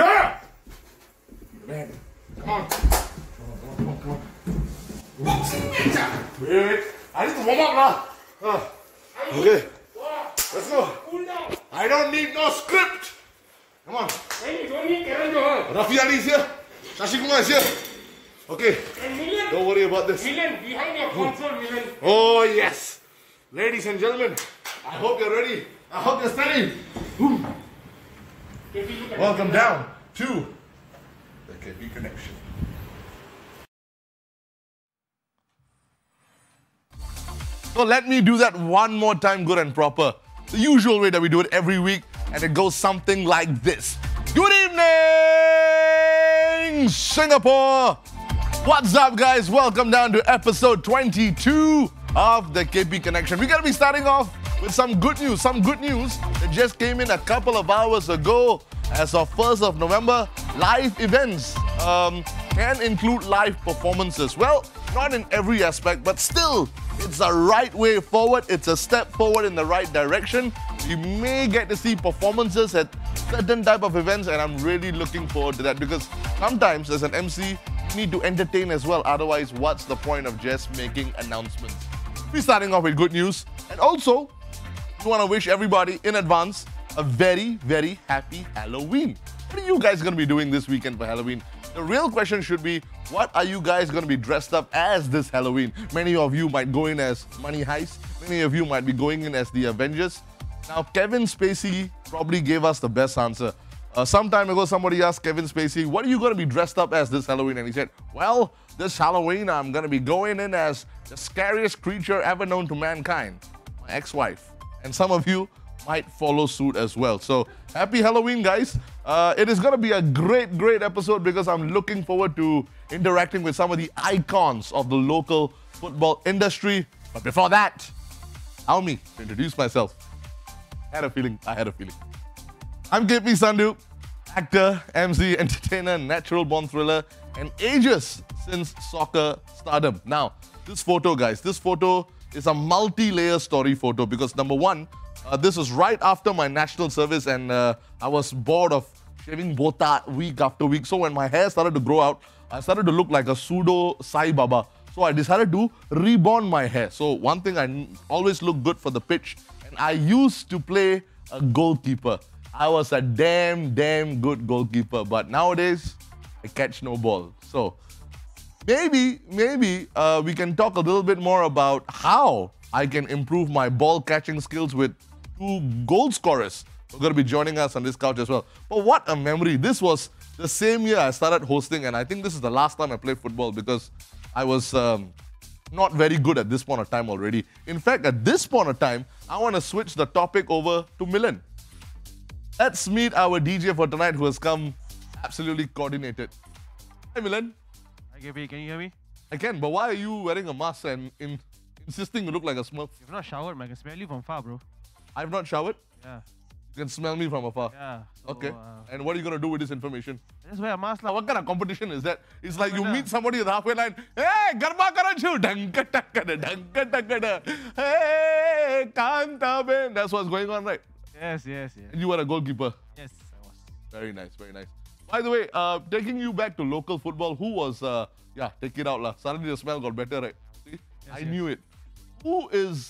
Yeah! Man, come on. Come on. Wait. I need to warm up now. Okay. Let's go. I don't need no script. Come on. You don't need Rafi Ali is here. Shasi Kumar is here. Okay. Don't worry about this. Villain, behind your console, villain. Oh, yes. Ladies and gentlemen, I hope you're ready. I hope you're steady. Welcome down to the KP Konnection. So let me do that one more time good and proper. The usual way that we do it every week, and it goes something like this. Good evening, Singapore! What's up, guys? Welcome down to episode 22 of the KP Konnection. We're going to be starting off with some good news that just came in a couple of hours ago. As of 1st of November, live events can include live performances. Well, not in every aspect, but still, it's a right way forward. It's a step forward in the right direction. You may get to see performances at certain type of events, and I'm really looking forward to that because sometimes as an MC, you need to entertain as well. Otherwise, what's the point of just making announcements? We're starting off with good news. And also, we want to wish everybody in advance a very, very happy Halloween. What are you guys going to be doing this weekend for Halloween? The real question should be, what are you guys going to be dressed up as this Halloween? Many of you might go in as Money Heist. Many of you might be going in as the Avengers. Now, Kevin Spacey probably gave us the best answer. Some time ago, somebody asked Kevin Spacey, what are you going to be dressed up as this Halloween? And he said, well, this Halloween, I'm going to be going in as the scariest creature ever known to mankind, my ex-wife. And some of you might follow suit as well. So, happy Halloween, guys. It is going to be a great, great episode because I'm looking forward to interacting with some of the icons of the local football industry. But before that, allow me to introduce myself. I had a feeling. I'm KP Sandhu, actor, MC, entertainer, natural-born thriller, and ages since soccer stardom. Now, this photo, guys, this photo is a multi-layer story photo because number one, this was right after my national service and I was bored of shaving botak week after week. So when my hair started to grow out, I started to look like a pseudo Sai Baba. So I decided to rebond my hair. So one thing, I always look good for the pitch. And I used to play a goalkeeper. I was a damn good goalkeeper. But nowadays, I catch no ball. So maybe we can talk a little bit more about how I can improve my ball catching skills with two goal scorers who are going to be joining us on this couch as well. But what a memory. This was the same year I started hosting, and I think this is the last time I played football because I was not very good at this point of time already. In fact, at this point of time, I want to switch the topic over to Milan. Let's meet our DJ for tonight who has come absolutely coordinated. Hi, Milan. Hi, KP. Can you hear me? I can, but why are you wearing a mask and insisting you look like a Smurf? You've not showered, man. I can smell you from far, bro. I've not showered? Yeah. You can smell me from afar? Yeah. So, Okay. And what are you going to do with this information? Just wear a mask. Now, what kind of competition is that? It's like you meet somebody at the halfway line. Hey, garba karanchu, danka takada. Hey, kanta ben. That's what's going on, right? Yes. And you were a goalkeeper. Yes, I was. Very nice. By the way, taking you back to local football, who was, take it out lah. Suddenly the smell got better, right? See? Yes, I knew it. Who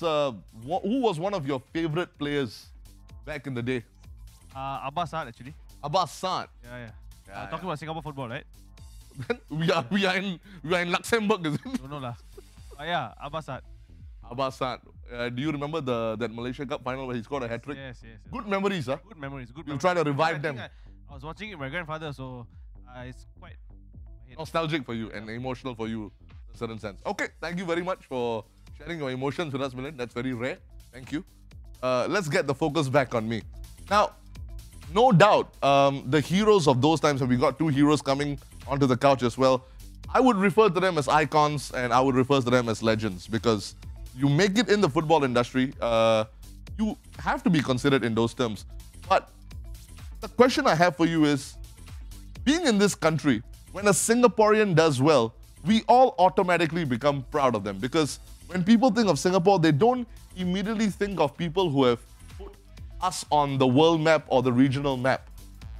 was one of your favorite players back in the day? Abbas Saad, actually. Abbas Saad. Yeah. Talking about Singapore football, right? we are in Luxembourg, is it? Don't know lah. Yeah, Abbas Saad. Abbas Saad. Do you remember that Malaysia Cup final where he scored a hat-trick? Yes. Good memories, huh? Good memories. We'll try to revive them. I was watching it with my grandfather, so it's quite nostalgic for you and emotional for you in a certain sense. Okay, thank you very much for sharing your emotions with us, Milan. That's very rare. Thank you. Let's get the focus back on me. Now, no doubt, the heroes of those times, and we got two heroes coming onto the couch as well, I would refer to them as icons and I would refer to them as legends because you make it in the football industry, you have to be considered in those terms. But the question I have for you is, being in this country, when a Singaporean does well, we all automatically become proud of them because when people think of Singapore, they don't immediately think of people who have put us on the world map or the regional map.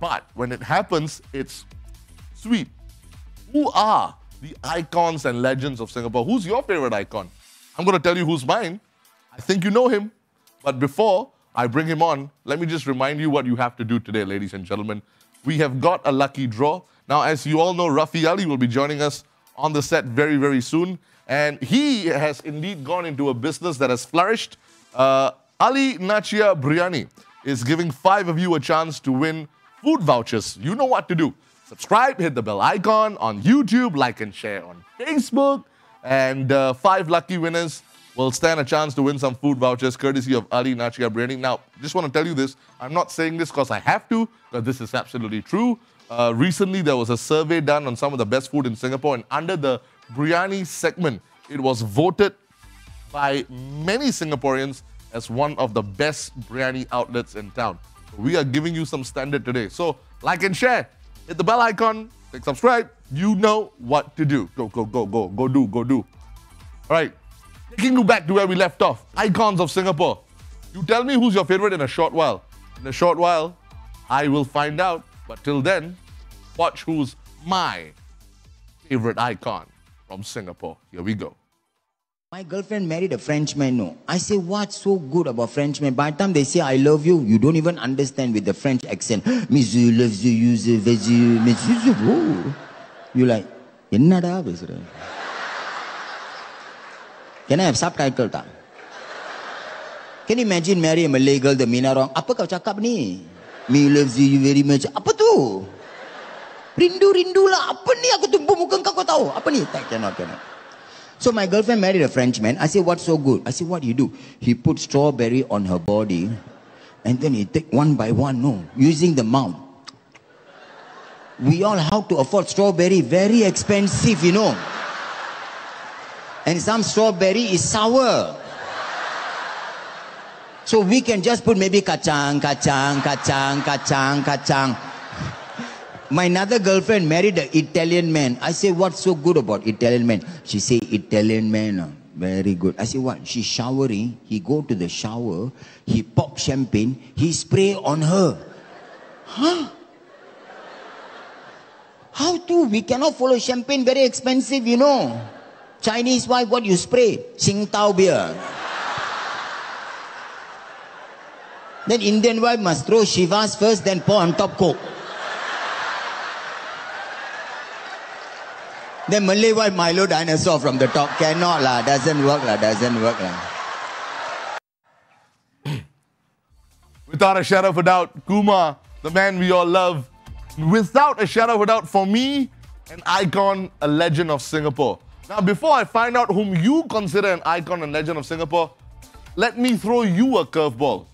but when it happens, it's sweet. Who are the icons and legends of Singapore? Who's your favorite icon? I'm going to tell you who's mine. I think you know him. But before I bring him on, let me just remind you what you have to do today, ladies and gentlemen. We have got a lucky draw. Now, as you all know, Rafi Ali will be joining us on the set very, very soon. And he has indeed gone into a business that has flourished. Ali Nachia Biryani is giving 5 of you a chance to win food vouchers. You know what to do. Subscribe, hit the bell icon on YouTube, like and share on Facebook. And 5 lucky winners will stand a chance to win some food vouchers courtesy of Ali Nachia Biryani. Now, just want to tell you this. I'm not saying this because I have to, but this is absolutely true. Recently, there was a survey done on some of the best food in Singapore, and under the biryani segment, it was voted by many Singaporeans as one of the best biryani outlets in town. We are giving you some standard today. So, like and share. Hit the bell icon. Click subscribe. You know what to do. Go, go, go, go. Go do, go do. All right. Taking you back to where we left off. Icons of Singapore. You tell me who's your favorite in a short while. In a short while, I will find out. But till then, watch who's my favorite icon from Singapore. Here we go. My girlfriend married a Frenchman, no. I say, what's so good about Frenchmen? By the time they say, I love you, you don't even understand with the French accent. Monsieur loves you, you love you, monsieur. You're like, என்னடா பேசுற? Can I have subtitle tak? Can you imagine marry a Malay girl, the Mina wrong? Apa kau cakap ni? Me loves you very much. Apa tu? Rindu lah. Apa ni? Aku tumpu muka kau tahu. Apa ni? Cannot. So my girlfriend married a Frenchman. I said, what's so good? I said, what do you do? He put strawberry on her body and then he take one by one, no, using the mouth. We all have to afford strawberry. Very expensive, you know. And some strawberry is sour. So we can just put maybe kacang. My another girlfriend married an Italian man. I say, what's so good about Italian man? She say, Italian man, very good. I say, what? She's showering. He go to the shower. He pop champagne. He spray on her. Huh? How to? We cannot follow champagne. Very expensive, you know. Chinese wife, what you spray? Tsingtao beer. Then Indian wife must throw Shivas first, then pour on top Coke. Then Malay wife Milo dinosaur from the top. Cannot lah, doesn't work lah. Without a shadow of a doubt, Kumar, the man we all love. Without a shadow of a doubt, for me, an icon, a legend of Singapore. Now, before I find out whom you consider an icon and legend of Singapore, let me throw you a curveball.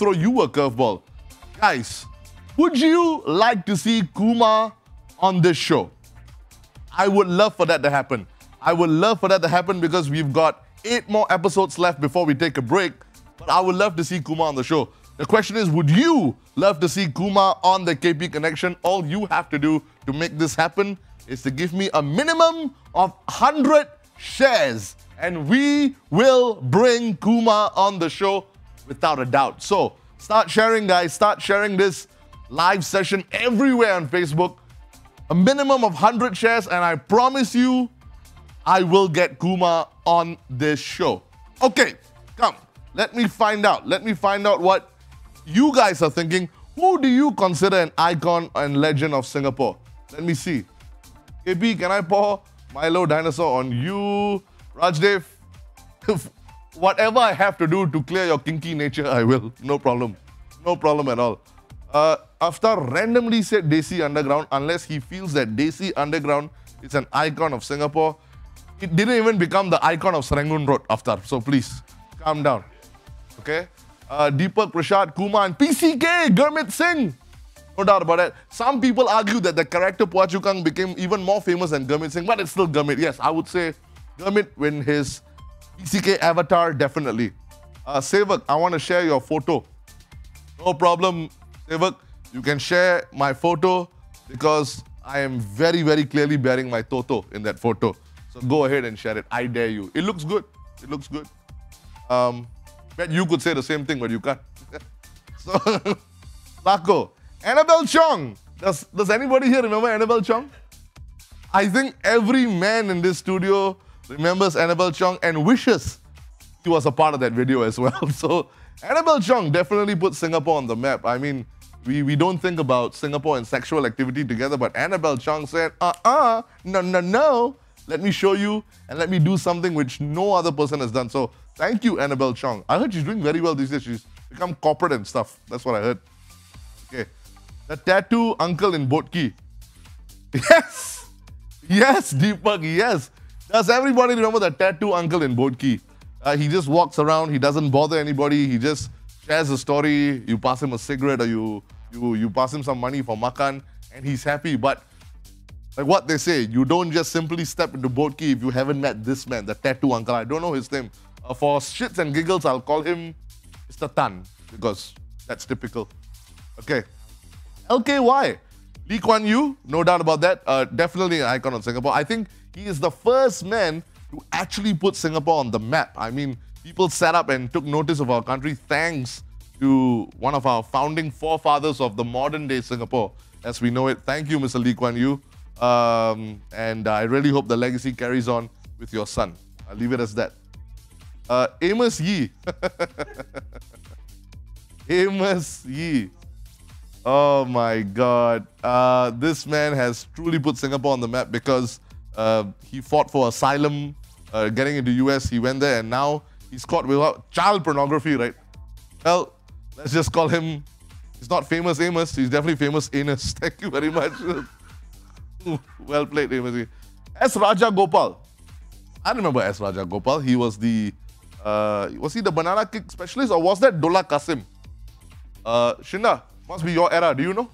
Guys, would you like to see Kumar on this show? I would love for that to happen. Because we've got 8 more episodes left before we take a break. But I would love to see Kumar on the show. The question is, would you love to see Kumar on the KP Connection? All you have to do to make this happen is to give me a minimum of 100 shares. And we will bring Kumar on the show without a doubt. So, start sharing, guys. Start sharing this live session everywhere on Facebook. A minimum of 100 shares, and I promise you, I will get Kumar on this show. Okay, come. Let me find out what you guys are thinking. Who do you consider an icon and legend of Singapore? Let me see. KP, can I pour Milo Dinosaur on you? Rajdev, whatever I have to do to clear your kinky nature, I will. No problem. No problem at all. Aftar randomly said Desi Underground, unless he feels that Desi Underground is an icon of Singapore. It didn't even become the icon of Serangoon Road, Aftar. So please, calm down. Okay? Deepak, Prashad, Kumar, and PCK, Gurmit Singh. No doubt about it. Some people argue that the character Phua Chu Kang became even more famous than Gurmit Singh, but it's still Gurmit. Yes, I would say Gurmit when his PCK avatar, definitely. Sevak, I want to share your photo. No problem, Sevak. You can share my photo because I am very, very clearly bearing my Toto in that photo. So go ahead and share it. I dare you. It looks good. Bet you could say the same thing, but you can't. So, Lako, Annabelle Chong. Does anybody here remember Annabelle Chong? I think every man in this studio remembers Annabelle Chong and wishes he was a part of that video as well. So Annabelle Chong definitely put Singapore on the map. I mean, we don't think about Singapore and sexual activity together, but Annabelle Chong said, no. Let me show you and let me do something which no other person has done. So thank you, Annabelle Chong. I heard she's doing very well these days. She's become corporate and stuff. That's what I heard. Okay. The tattoo uncle in Boat-Quay. Yes! Yes, Deepak, yes. Does everybody remember the tattoo uncle in Boat-Quay? He just walks around. He doesn't bother anybody. He just shares a story. You pass him a cigarette or you pass him some money for makan and he's happy. But like what they say, you don't just simply step into Boat-Quay if you haven't met this man, the tattoo uncle. I don't know his name. For shits and giggles, I'll call him Mr. Tan because that's typical. Okay. LKY. Lee Kuan Yew, no doubt about that. Definitely an icon of Singapore. I think he is the first man to actually put Singapore on the map. I mean, people sat up and took notice of our country thanks to one of our founding forefathers of the modern day Singapore as we know it. Thank you, Mr. Lee Kuan Yew. And I really hope the legacy carries on with your son. I'll leave it as that. Amos Yee. Amos Yee. Oh my God. This man has truly put Singapore on the map because he fought for asylum, getting into US. He went there and now he's caught with child pornography, right? Well, let's just call him, he's not famous Amos, he's definitely famous Anus. Thank you very much. Well played, Amos. S. Raja Gopal. I remember S. Raja Gopal. He was the, was he the banana kick specialist or was that Dola Kasim? Shinda, must be your era. Do you know?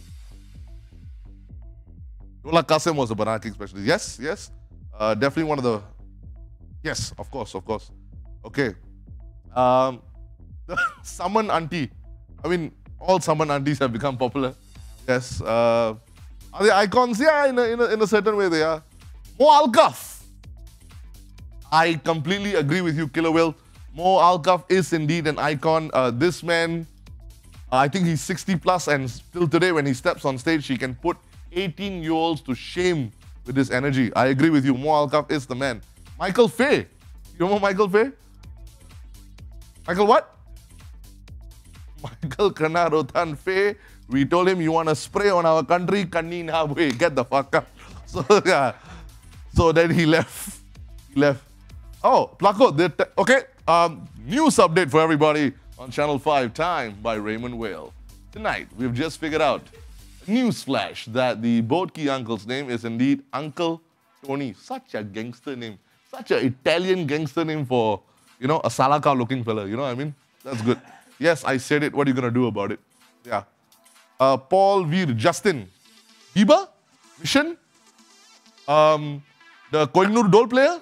Dola Kasim was the banana kick specialist. Yes, yes. Definitely one of the, yes, of course, of course. Okay. The Summon Auntie. I mean, all Summon Aunties have become popular. Yes. Are they icons? Yeah, in a certain way they are. Mo Alkaf. I completely agree with you, Killer Will. Mo Alkaf is indeed an icon. This man, I think he's 60 plus and still today when he steps on stage, he can put 18-year-olds to shame with his energy. I agree with you. Mo Alkaf is the man. Michael Fay. You know Michael Fay? Michael what? Michael Kanarotan Fay. We told him, you want to spray on our country? Kanni na way. Get the fuck up. So, yeah. So then he left. He left. Oh, Plako. Okay. News update for everybody on Channel 5 Time by Raymond Whale. Tonight, we've just figured out a news flash that the Boat-Quay uncle's name is indeed Uncle Tony. Such a gangster name. Such an Italian gangster name for, you know, a Salaka looking fella. You know what I mean? That's good. Yes, I said it. What are you going to do about it? Yeah. Paul Veer, Justin. Hiba? Mission? The Kohinoor Dole player?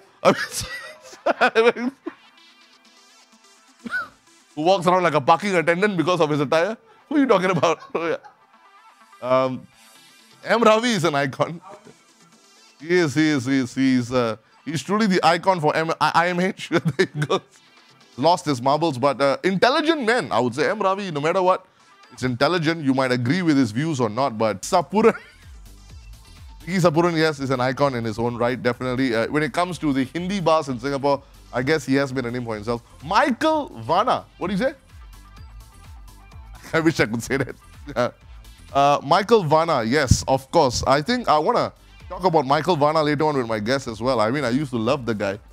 Who walks around like a parking attendant because of his attire? Who are you talking about? Oh, yeah. M. Rafi is an icon. He is. He's truly the icon for IMH. There he goes. Lost his marbles, but intelligent man, I would say. M. Ravi, no matter what, it's intelligent. You might agree with his views or not, but Sapuran. Sapuran, yes, is an icon in his own right, definitely. When it comes to the Hindi bars in Singapore, I guess he has made a name for himself. Michael Vanna. What do you say? I wish I could say that. Michael Vanna, yes, of course. I think I want to talk about Michael Vanna later on with my guests as well. I mean, I used to love the guy.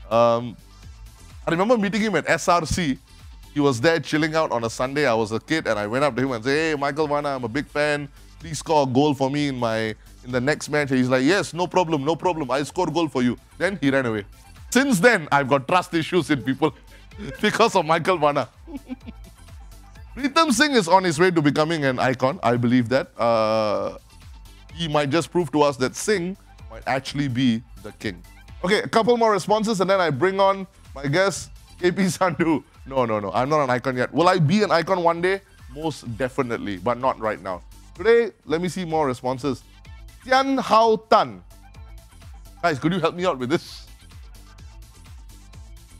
I remember meeting him at SRC. He was there chilling out on a Sunday. I was a kid and I went up to him and said, hey, Michael Vanna, I'm a big fan. Please score a goal for me in the next match. And he's like, yes, no problem, no problem. I'll score a goal for you. Then he ran away. Since then, I've got trust issues in people because of Michael Vanna. Pritam Singh is on his way to becoming an icon. I believe that. He might just prove to us that Singh might actually be the king. Okay, a couple more responses and then I bring on my guest, KP Sandhu. No. I'm not an icon yet. Will I be an icon one day? Most definitely, but not right now. Today, let me see more responses. Tian Hao Tan. Guys, could you help me out with this?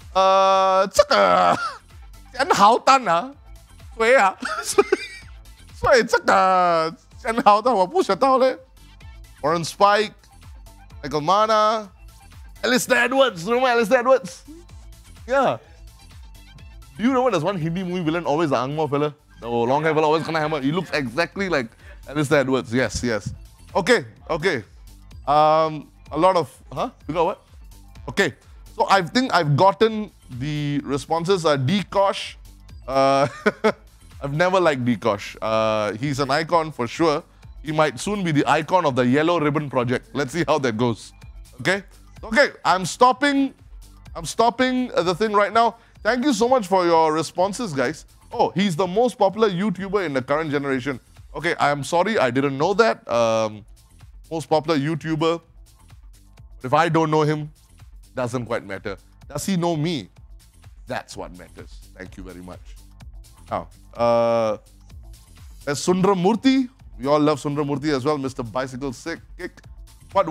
Tian Hao Tan, Sui 所以这个很好的我不知道嘞。Warren Spike, Michael Mana, Alistair Edwards. Remember Alistair Edwards? Yeah. Do you remember there's one Hindi movie villain, always the Angmo fella? The long hair fella, always kind of hammer. He looks exactly like Alistair Edwards. Yes, yes. Okay. A lot of, You got what? Okay. So I think I've gotten the responses. Dkosh. I've never liked Dkosh. He's an icon for sure. He might soon be the icon of the Yellow Ribbon Project. Let's see how that goes. Okay? Okay, I'm stopping the thing right now. Thank you so much for your responses, guys. Oh, he's the most popular YouTuber in the current generation. Okay, I'm sorry, I didn't know that. Most popular YouTuber. If I don't know him, doesn't quite matter. Does he know me? That's what matters. Thank you very much. Now, there's Sundaramurthy. We all love Sundaramurthy as well. Mr. Bicycle Kick. What?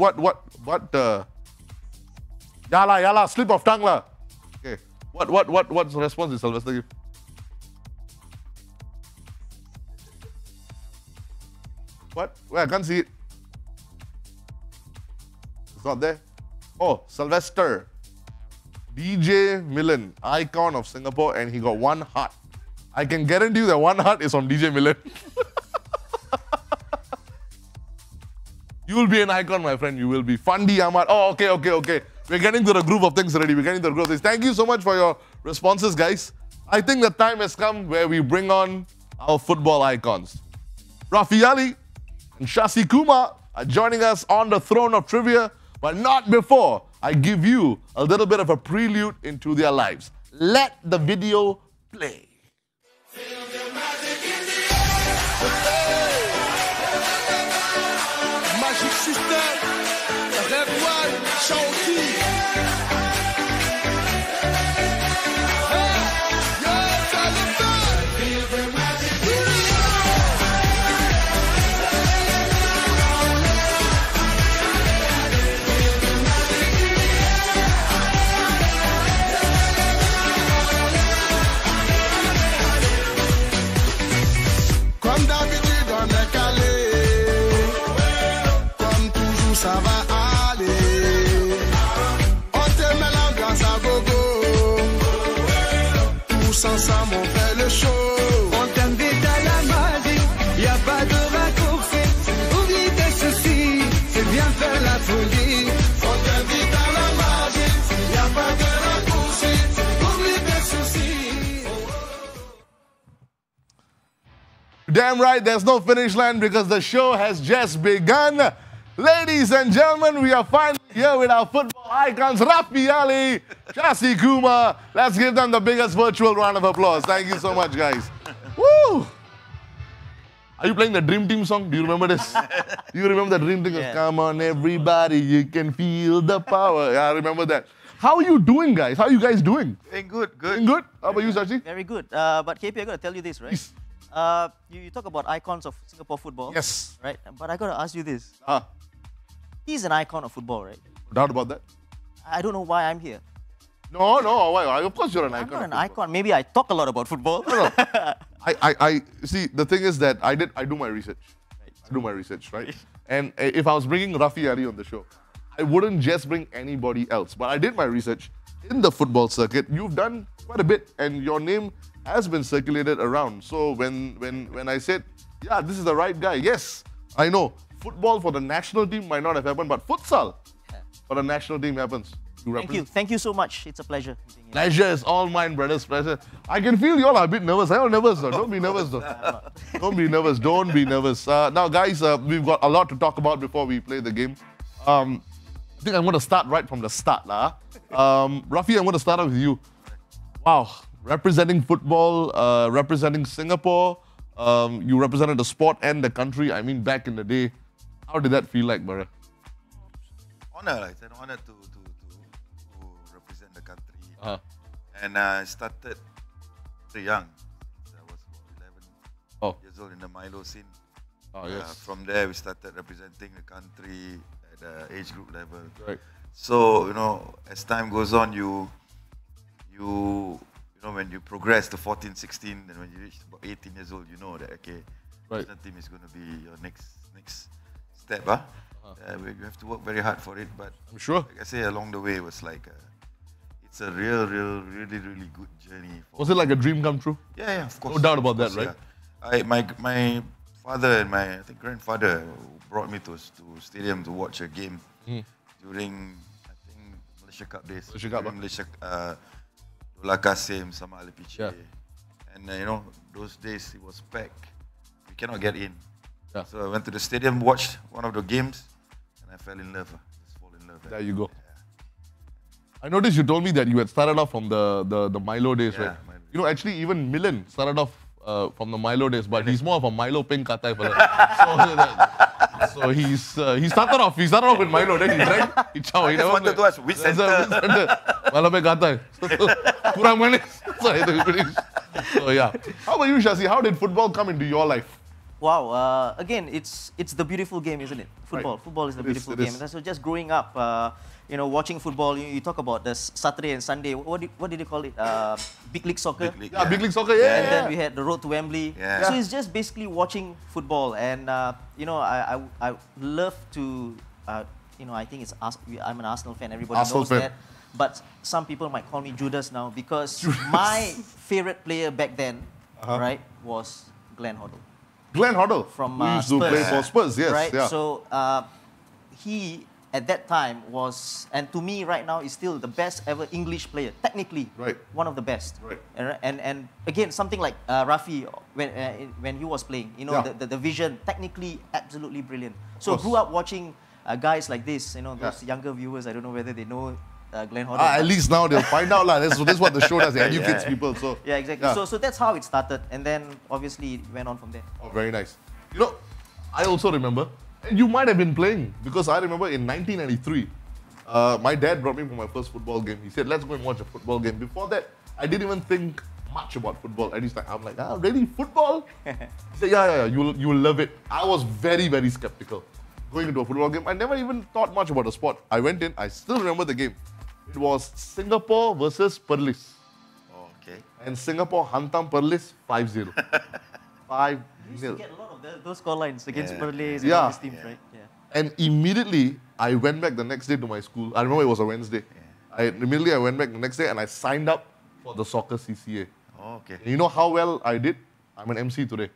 Yala, slip of tongue la. Okay. What's the response is Sylvester give? What? Where? I can't see it. It's not there. Oh, Sylvester. DJ Millen, icon of Singapore, and he got 1 heart. I can guarantee you that 1 heart is on DJ Millen. You will be an icon, my friend. You will be. Fandi Ahmad. Oh, okay. We're getting to the groove of things already. Thank you so much for your responses, guys. I think the time has come where we bring on our football icons. Rafi Ali and Shasi Kumar are joining us on the throne of trivia, but not before I give you a little bit of a prelude into their lives. Let the video play. Magic System, Red One, Shasi. Comme d'habitude, on est calé. Comme toujours, ça va aller. On te met l'ambiance à gogo. Tous ensemble, on fait le show. On t'invite à la magie. Y a pas de raccourci. Oublie tes soucis. C'est bien faire la folie. On t'invite à la magie. Y a pas de raccourci. Oublie tes soucis. Damn right, there's no finish line because the show has just begun. Ladies and gentlemen, we are finally here with our football icons, Rafi Ali, Shasi Kumar. Let's give them the biggest virtual round of applause. Thank you so much, guys. Woo! Are you playing the Dream Team song? Do you remember this? Do you remember the Dream Team? Yeah. Come on, everybody, you can feel the power. Yeah, I remember that. How are you doing, guys? How are you guys doing? Doing good. Doing good? How about you, Shasi? Very good. But KP, I got to tell you this, right? Yes. You talk about icons of Singapore football. Yes. Right? But I got to ask you this. Ah, He's an icon of football, right? no doubt about that. I don't know why I'm here. No, why? Of course you're an icon. I'm not of an football. icon. Maybe I talk a lot about football. No. I see. The thing is that I do my research. Right. I do my research, right? And if I was bringing Rafi Ali on the show, I wouldn't just bring anybody else. But I did my research in the football circuit. You've done quite a bit, and your name has been circulated around. So when I said, yeah, this is the right guy. Yes, I know. Football for the national team might not have happened, but futsal for the national team happens. Thank you. Thank you so much. It's a pleasure. being here. Pleasure is all mine, brothers. Pleasure. I can feel you all are a bit nervous. I'm nervous though. Don't be nervous though. Don't be nervous. Don't be nervous. Now, guys, we've got a lot to talk about before we play the game. I think I'm going to start right from the start. Rafi, I'm going to start off with you. Wow. Representing football, representing Singapore. You represented the sport and the country. I mean, back in the day. How did that feel like, Bara? Honor. It's an honor to represent the country. And I started very young. I was about 11 years old in the Milo scene. Oh, yes. From there, we started representing the country at the age group level. Right. So, as time goes on, when you progress to 14, 16, and when you reach about 18 years old, you know that, okay, Right. national team is going to be your next step. You have to work very hard for it, but I'm sure. like I say, along the way, it was like it's a really good journey. Was it like a dream come true? Yeah, of course. No doubt about that, right? Yeah. My father and my grandfather brought me to stadium to watch a game during Malaysia Cup days. Malaysia Dola Kasim sama Ali Piche. Yeah. And those days it was packed. We cannot get in. Yeah. So I went to the stadium, watched one of the games, and I fell in love. Just fall in love. There you go. I noticed you told me that you had started off from the Milo days, right? Milo. Actually, even Milan started off from the Milo days, but he's more of a Milo pink katai fella. So he started off with Milo, then he drank, he chow. I just wanted to ask which center. Milo pink katai. Kurang manis. So yeah. How about you, Shasi? How did football come into your life? Wow. Again, it's the beautiful game, isn't it? Football. Right. Football is the beautiful It game. is. And so just growing up, watching football, you talk about the Saturday and Sunday. What did you call it? Big League Soccer. Big League, Yeah, Big League Soccer, yeah. And then we had the road to Wembley. Yeah. So it's just basically watching football. And, I love to, I think I'm an Arsenal fan. Everybody Arsenal knows fan. that. But some people might call me Judas now because my favorite player back then, right, was Glenn Hoddle. Glenn Hoddle. From who used to play for Spurs, yes. Right? Yeah. So he, at that time, was, and to me right now, is still the best ever English player. Technically, Right. one of the best. Right. And again, something like Rafi, when he was playing, the vision, technically, absolutely brilliant. So course. grew up watching guys like this, those younger viewers, I don't know whether they know Glenn Hoddle. At least now they'll find out. This is what the show does. It educates people. So Yeah, exactly. Yeah. So that's how it started. And then, obviously, it went on from there. Oh, very nice. I also remember, and you might have been playing, because I remember in 1993, my dad brought me for my first football game. He said, let's go and watch a football game. Before that, I didn't even think much about football. And I'm like, really? Football? He said, yeah, you'll love it. I was very, very skeptical going into a football game. I never even thought much about the sport. I went in, I still remember the game. It was Singapore versus Perlis. Oh, okay. And Singapore hantam Perlis 5-0. 5-0. We used to get a lot of those score lines against Perlis and Yeah. all these teams, right? Yeah. And immediately, I went back the next day to my school. I remember it was a Wednesday. Immediately, I went back the next day and I signed up for the soccer CCA. Oh, okay. And you know how well I did? I'm an MC today.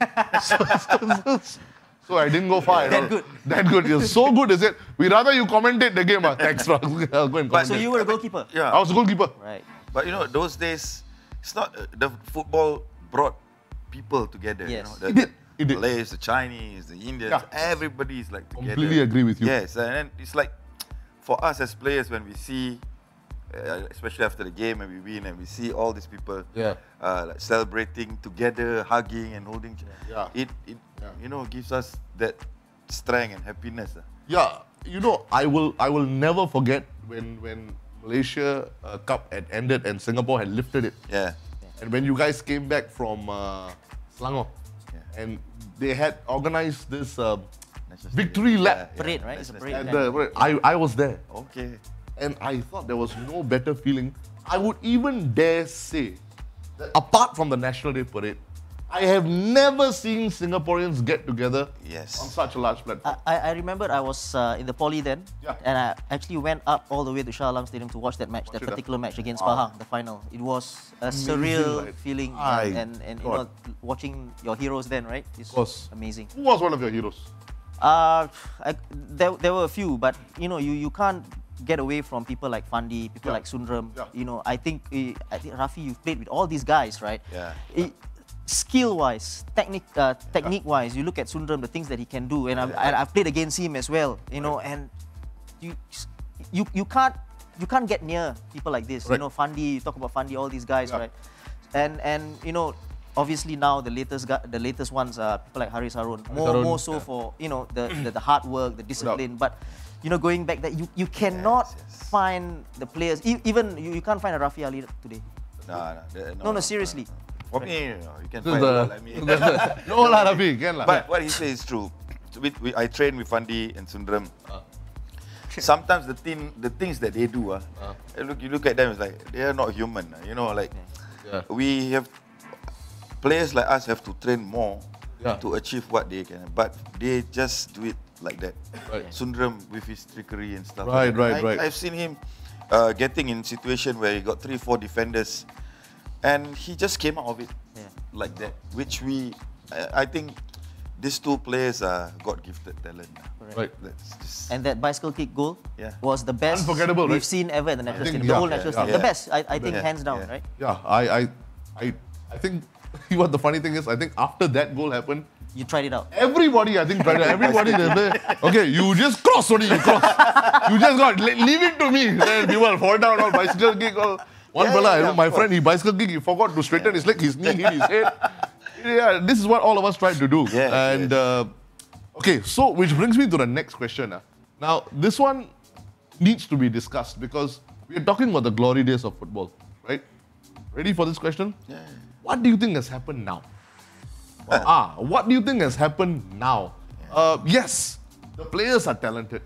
So I didn't go far. That good. That good. You're so good, is it? We rather you commentate the game. Thanks, Ross. I'll go and But- commentate. So you were a goalkeeper? Yeah. I was a goalkeeper. Right. But those days, it's not the football brought people together. Yes. The, It did. It the did. Malays, the Chinese, the Indians, Yeah. everybody is like together. Completely agree with you. Yes, and then it's like for us as players when we see, especially after the game when we win and we see all these people like celebrating together, hugging and holding. Yeah. It gives us that strength and happiness. Yeah, I will never forget when Malaysia Cup had ended and Singapore had lifted it. Yeah. And when you guys came back from Selangor, and they had organized this victory lap. Parade, right? It's a parade. And I was there. Okay. And I thought there was no better feeling. I would even dare say that apart from the National Day Parade, I have never seen Singaporeans get together Yes. on such a large platform. I remember I was in the poly then, Yeah. and I actually went up all the way to Shah Alam Stadium to watch that match, that it, particular match against Wow. Pahang, the final. It was a Amazing, surreal right? feeling, My and God. watching your heroes then, right? It's course. amazing. Who was one of your heroes? There were a few, but you can't get away from people like Fandi, people Yeah. like Sundram. Yeah. I think Rafi, you've played with all these guys, right? Yeah. Skill-wise, technique-wise, you look at Sundram, the things that he can do, and I've played against him as well. And you can't get near people like this. Right. Fandi, you talk about Fandi, all these guys, Yeah. right? And obviously now the latest ones are people like Haris Harun. More so for the hard work, the discipline. But going back that you cannot find the players. Even you can't find a Rafi Ali today. No, seriously. For me, you can find a lot like me. No lah, Rafi, can lah. But what he says is true. I train with Fandi and Sundram. Sometimes the things that they do, you look at them, it's like they are not human. We have players like us have to train more to achieve what they can. But they just do it like that. Right. Sundram with his trickery and stuff. Right, like that. right. I've seen him getting in situation where he got 3-4 defenders, and he just came out of it like that. Which I think these two players are God-gifted talent. Right. And that bicycle kick goal was the best Unforgettable, we've right? seen ever in the national team. think, The whole national team. The best, I think, hands down, right? Yeah, I think what the funny thing is, I think after that goal happened, you tried it out. Everybody, I think, tried it. Everybody, they say, okay, you just cross, only you cross. You just got, leave it to me. Then people fall down on bicycle kick. One fella, my friend, he bicycle kick, he forgot to straighten his leg, his knee hit his head. Yeah, this is what all of us tried to do. Okay, so which brings me to the next question. Now, this one needs to be discussed because we are talking about the glory days of football, right? Ready for this question? Yeah. What do you think has happened now? What do you think has happened now? Yes, the players are talented.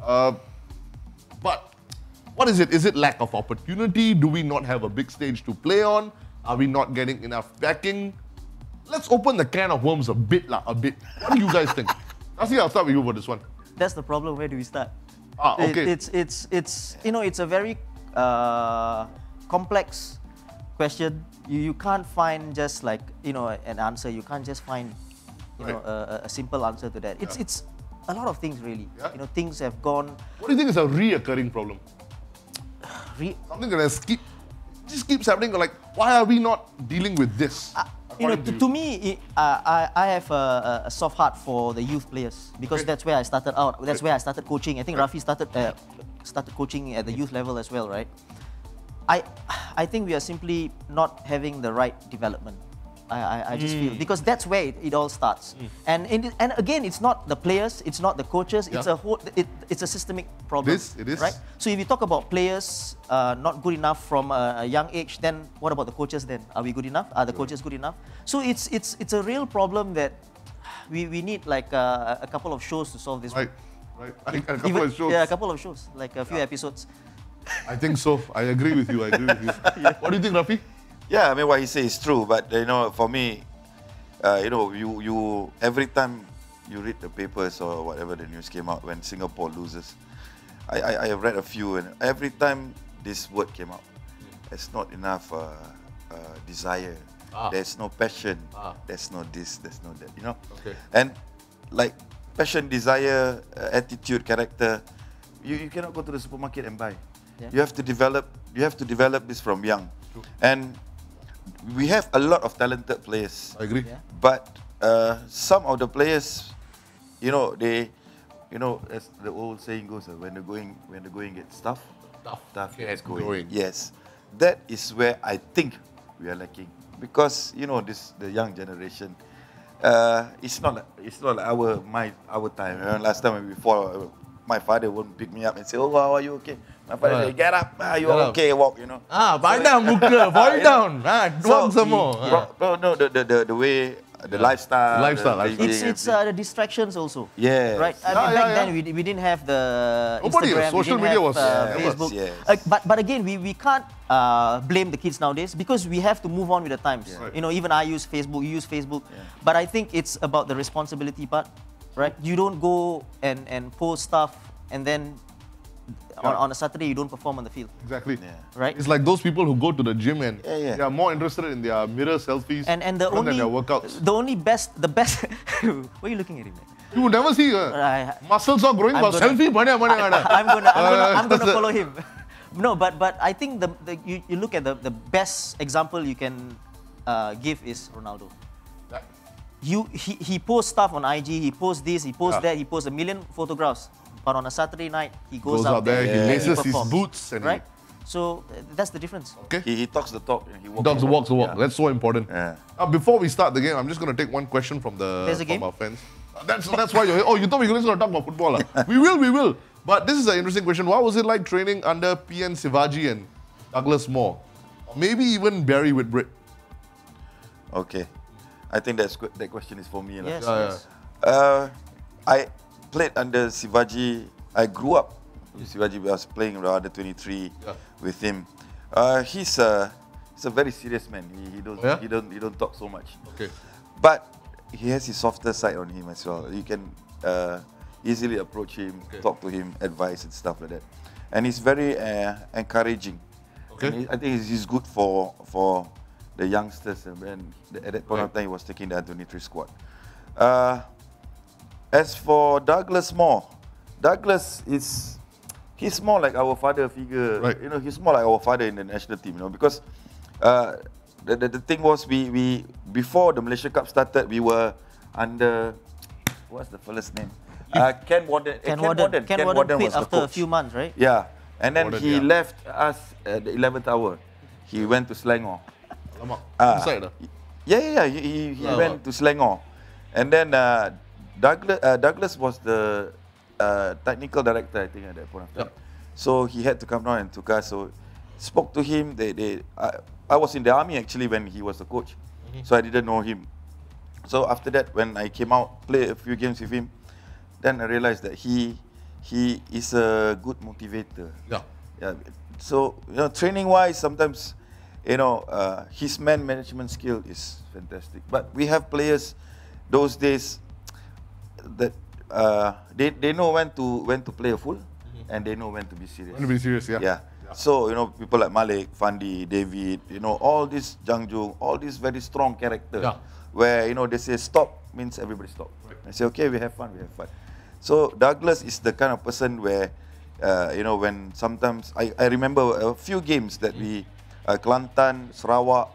But what is it? Is it lack of opportunity? Do we not have a big stage to play on? Are we not getting enough backing? Let's open the can of worms a bit. What do you guys think? Shasi, I'll start with you for this one. That's the problem. Where do we start? Okay. It's you know, it's a very complex question. You can't find just like, you know, an answer. You can't just find, you know, a simple answer to that. It's a lot of things really. You know, things have gone. What do you think is a reoccurring problem? Something that just keeps happening. Like, why are we not dealing with this? You know, to me, I have a soft heart for the youth players because that's where I started out. That's where I started coaching. I think Rafi started coaching at the youth level as well, right? I think we are simply not having the right development. I just feel because that's where it all starts. And again, it's not the players, it's not the coaches. It's a whole. It's a systemic problem. It is. Right. So if you talk about players not good enough from a young age, then what about the coaches? Then are we good enough? Are the coaches good enough? So it's a real problem that we need like a couple of shows to solve this. Right. I think a couple of shows. Yeah, a couple of shows, like a few episodes. I think so. I agree with you. What do you think, Rafi? Yeah, I mean what he says is true, but you know, for me, you know, you every time you read the papers or whatever the news came out when Singapore loses, I have read a few, and every time this word came out, there's not enough desire, there's no passion, there's no this, there's no that, you know. And like passion, desire, attitude, character, you cannot go to the supermarket and buy. You have to develop. You have to develop this from young, and we have a lot of talented players. I agree. But some of the players, you know, as the old saying goes, when the going gets tough gets going. Yes, that is where I think we are lacking because you know the young generation. It's not like our time. Last time before. My father won't pick me up and say, "Oh, how are you okay?" My father say, "Get up, you okay? Walk, you know." Fall down, muka, fall down. Walk some more. No, the way, the lifestyle. It's the distractions also. Yeah. Right. I mean, back then we didn't have the Instagram, social media was Facebook. But again, we can't blame the kids nowadays because we have to move on with the times. You know, even I use Facebook, you use Facebook, but I think it's about the responsibility part. Right, you don't go and post stuff and then on a Saturday you don't perform on the field. Exactly. Right. It's like those people who go to the gym and they are more interested in their mirror selfies and the than their workouts. The best. Why are you looking at him, man? You will never see muscles are growing, but selfie. I'm gonna follow him. No, but I think you look at the best example you can give is Ronaldo. He posts stuff on IG, he posts this, he posts that, he posts a million photographs. But on a Saturday night, he goes out there, he laces his boots. And right? So that's the difference. Okay. He talks the talk and he walks the walk. That's so important. Before we start the game, I'm just going to take one question from our fans. That's why you're here. Oh, you thought we were going to talk about football. We will. But this is an interesting question. What was it like training under PN Sivaji and Douglas Moore? Or maybe even Barry Whitbread? Okay. I think that question is for me. Yes. I played under Sivaji. I grew up with Sivaji. I was playing under 23 with him. He's a very serious man. He don't talk so much. Okay. But he has his softer side on him as well. You can easily approach him, talk to him, advice and stuff like that. And he's very encouraging. Okay. I think he's good for the youngsters. And at that point of time, he was taking the under-23 squad. As for Douglas Moore, Douglas he's more like our father figure. Right. You know, he's more like our father in the national team. You know, because the thing was we before the Malaysia Cup started, we were under what's the fella's name? Ken Warden. Ken Warden quit was the after a coach. few months, right? Yeah, and then Warden, he yeah. left us at the 11th hour. He went to Selangor. Alamak. Ah. Inside dah. Yeah. He went to Selangor, and then Douglas was the technical director, I think, at that point of time. Yep. So he had to come down and took us. So spoke to him. I was in the army actually when he was the coach, so I didn't know him. So after that, when I came out, play a few games with him, then I realized that he is a good motivator. Yeah. Yeah. So training wise, sometimes his man management skill is fantastic. But we have players those days that they know when to play a full, and they know when to be serious. Want to be serious, yeah. Yeah. So people like Malik, Fandi, David, all these Jangjung, all these very strong characters. Yeah. Where they say stop means everybody stop. Right. I say okay, we have fun. So Douglas is the kind of person where when sometimes I remember a few games that we Kelantan, Sarawak,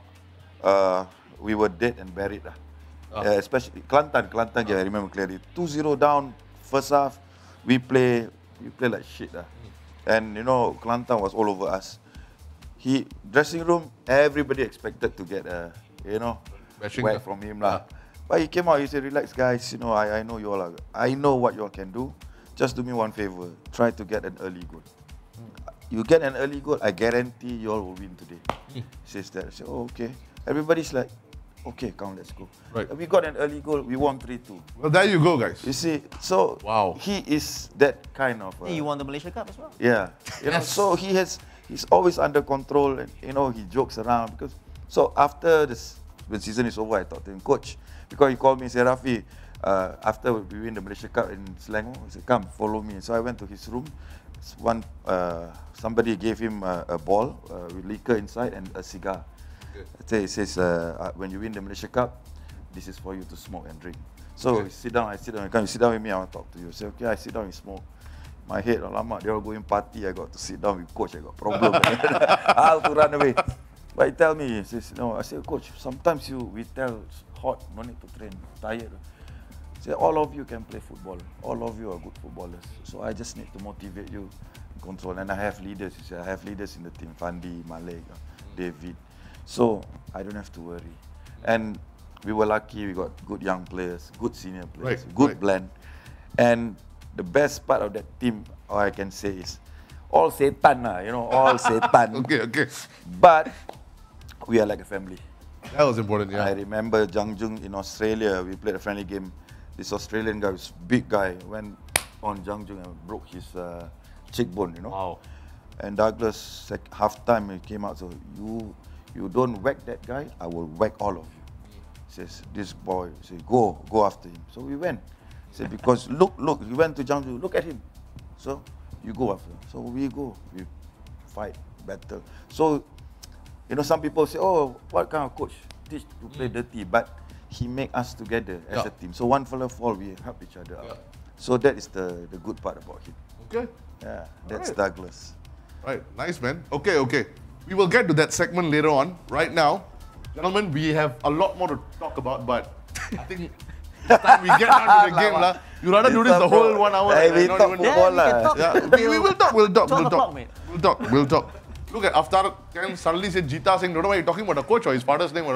we were dead and buried. Especially Kelantan, I remember clearly. 2-0 down, first half, we play like shit. And Kelantan was all over us. Dressing room, everybody expected to get Bashing whack from him. But he came out, he said, relax guys, I know you all I know what you all can do. Just do me one favor, try to get an early goal. You get an early goal, I guarantee you all will win today. He says that. I say, oh, okay. Everybody's like, okay, come, let's go. Right. We got an early goal, we won 3-2. Well, there you go, guys. You see, so Wow. he is that kind of... Hey, you won the Malaysia Cup as well. Yeah, so he's always under control, and he jokes around because. So after when season is over, I talked to him, coach, because he called me and said, Rafi, after we win the Malaysia Cup in Selangor, he said, come follow me. So I went to his room. Somebody gave him a ball with liquor inside and a cigar. He says, when you win the Malaysia Cup, this is for you to smoke and drink. So I sit down. Come, you sit down with me. I want to talk to you. I say, okay, I sit down and smoke. My head, alamak, they all going party. I got to sit down with coach. I got problem. I have to run away. But he tell me, he says, no. I say, coach, sometimes we tell it's hot, no need to train, tired. He say, all of you can play football. All of you are good footballers. So I just need to motivate you, control. And I have leaders. He said, I have leaders in the team, Fandi, Malik, David. So I don't have to worry. And we were lucky, we got good young players, good senior players, good blend. And the best part of that team, all I can say is, all Satan, all Satan. Okay. But we are like a family. That was important, yeah. I remember Jangjung in Australia, we played a friendly game. This Australian guy, this big guy, went on Jangjung and broke his cheekbone, Wow. And Douglas, half-time, he came out, so you don't whack that guy, I will whack all of you. He says, this boy, say, go after him. So we went. He said, because look, he went to Jangjung, look at him. So you go after him. So we go, we fight, battle. So, some people say, oh, what kind of coach? Teach to play dirty, but he make us together as a team. So one fella fall, we help each other out. So that is the good part about him. Okay. Yeah, that's Alright. Douglas. Right, nice, man. Okay. We will get to that segment later on. Right now, gentlemen, we have a lot more to talk about, but I think it's time we get down to the game. You rather do this the whole 1 hour. Hey, and we not talk even- football, we can talk. Yeah, we will talk. 12 o'clock, mate. We'll talk. Look at Aftar can suddenly say Jita saying, don't know why you're talking about the coach or his father's name. Or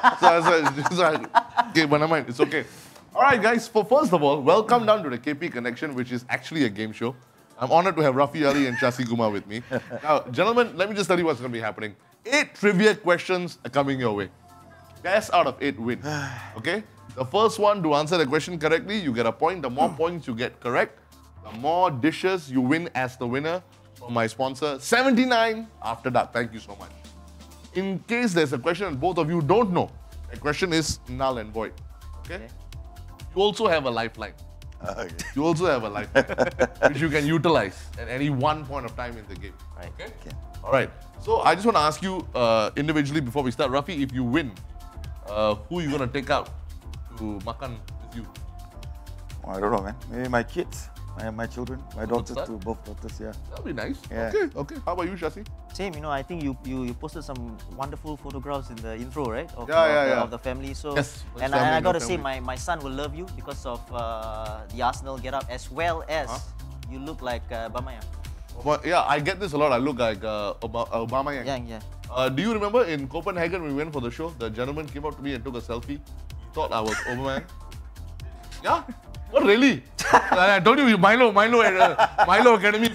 okay, but never mind, it's okay. All right, guys. First of all, welcome down to the KP Connection, which is actually a game show. I'm honored to have Rafi Ali and Shasi Kumar with me. Now, gentlemen, let me just tell you what's going to be happening. 8 trivia questions are coming your way. Best out of 8 wins. Okay? The first one to answer the question correctly, you get a point. The more points you get correct, the more dishes you win as the winner. From my sponsor, 79 After Dark. Thank you so much. In case there's a question and both of you don't know, the question is null and void. Okay? You also have a lifeline. Okay. You also have a lifeline, which you can utilize at any one point of time in the game. Right. Okay? Okay. All right. So I just want to ask you individually before we start. Rafi, if you win, who are you going to take out to makan with you? Oh, I don't know, man. Maybe my kids, my children, my daughters start. too, both daughters, yeah. That'll be nice. Yeah. Okay, okay. How about you, Shasi? Same, I think you posted some wonderful photographs in the intro, right? Of, of the family. So, Yes, and family I and got to the say, family. my son will love you because of the Arsenal get up, as well as you look like Bamaya. Well, yeah, I get this a lot. I look like Obama. Yeah. Do you remember in Copenhagen when we went for the show, the gentleman came up to me and took a selfie. He thought I was Obama. Yeah? What, really? I told you, Milo Academy.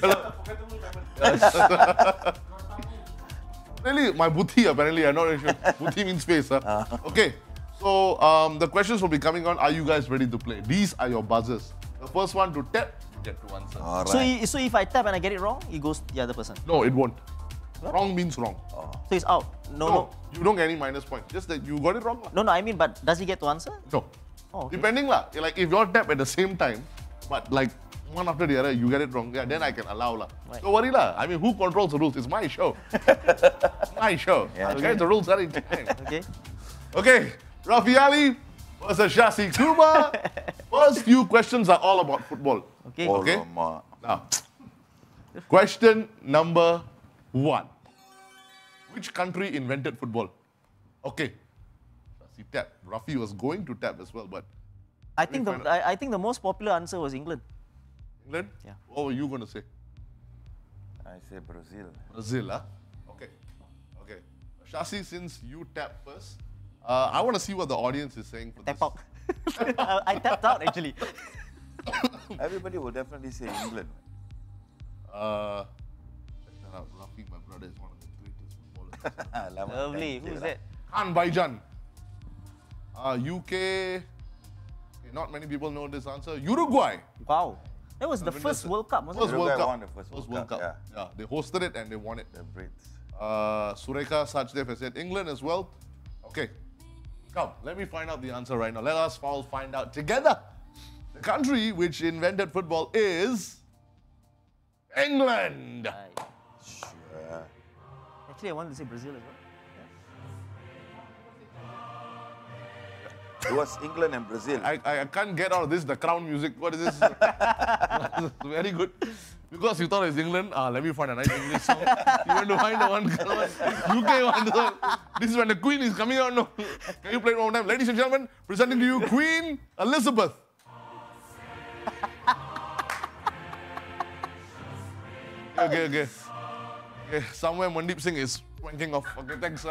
Really, my buddhi apparently, I'm not really sure. Buddhi means face. Okay, so the questions will be coming on. Are you guys ready to play? These are your buzzers. The first one to tap, you get to answer. All So, right. so if I tap and I get it wrong, it goes to the other person. No, it won't. What? Wrong means wrong. So it's out. No. You don't get any minus point. Just that you got it wrong. No, I mean, but does he get to answer? No. Oh, okay. Depending lah. Like if you all tap at the same time, but like one after the other, you get it wrong. Yeah, then I can allow lah. Right. Don't worry lah. I mean, who controls the rules? It's my show. It's my show. Yeah. I'll change the rules every time. Okay. Okay, Rafi Ali versus Shasi Kumar. First few questions are all about football. Okay. Oh, Okay. Lama. Now, question number 1. Which country invented football? Okay. Shasi tap. Rafi was going to tap as well, but I think the most popular answer was England. England? Yeah. What were you going to say? I say Brazil. Brazil, huh? Okay. Okay. Shasi, since you tapped first, I want to see what the audience is saying for Tap this. out. I tapped out actually. Everybody will definitely say England. Rafi, my brother, is one of the greatest footballers. Lama, Lovely. thank you Who's lah. that? Khan Baijan. UK. Okay, not many people know this answer. Uruguay. Wow. That was the I've been first there. World Cup, wasn't First it? World Uruguay Cup. won the first World Cup, Yeah, they hosted it and they won it. The Brits. Sureka Sachdev has said England as well. Okay, come, let me find out the answer right now. Let us all find out together. The country which invented football is England. Right. Sure. Actually, I wanted to say Brazil as well. It was England and Brazil. I can't get out of this, the crown music. What is this? Very good. Because you thought it was England, let me find a nice English song. You want to find the one UK one. This is when the Queen is coming out. No. Can you play it one more time? Ladies and gentlemen, presenting to you Queen Elizabeth. Okay. Somewhere Mandeep Singh is wanking off. Okay, thanks.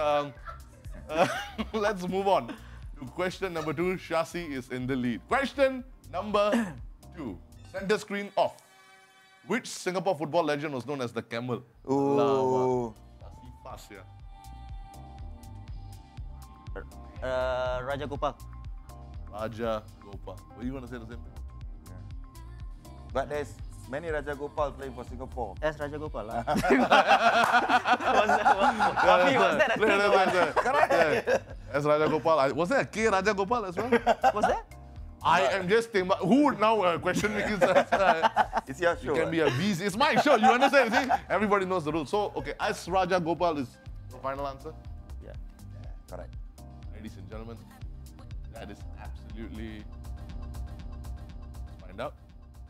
Let's move on to question number 2. Shasi is in the lead. Question number 2. Center screen off. Which Singapore football legend was known as the Camel? Ooh. Shasi fast, yeah. Raja Gopal. Raja Gopal. Were you going to say the same thing? But there's many Raja Gopal playing for Singapore. That's Raja Gopal. Rafi, was that a thing? Correct. As Raja Gopal. Was there a K Raja Gopal as well? Was that? I am just thinking, who would now question me? It's your show. It can be a VC. It's my show. You understand? See? Everybody knows the rules. So, okay, as Raja Gopal is the final answer. Yeah. Correct. Ladies and gentlemen, that is absolutely. Find out.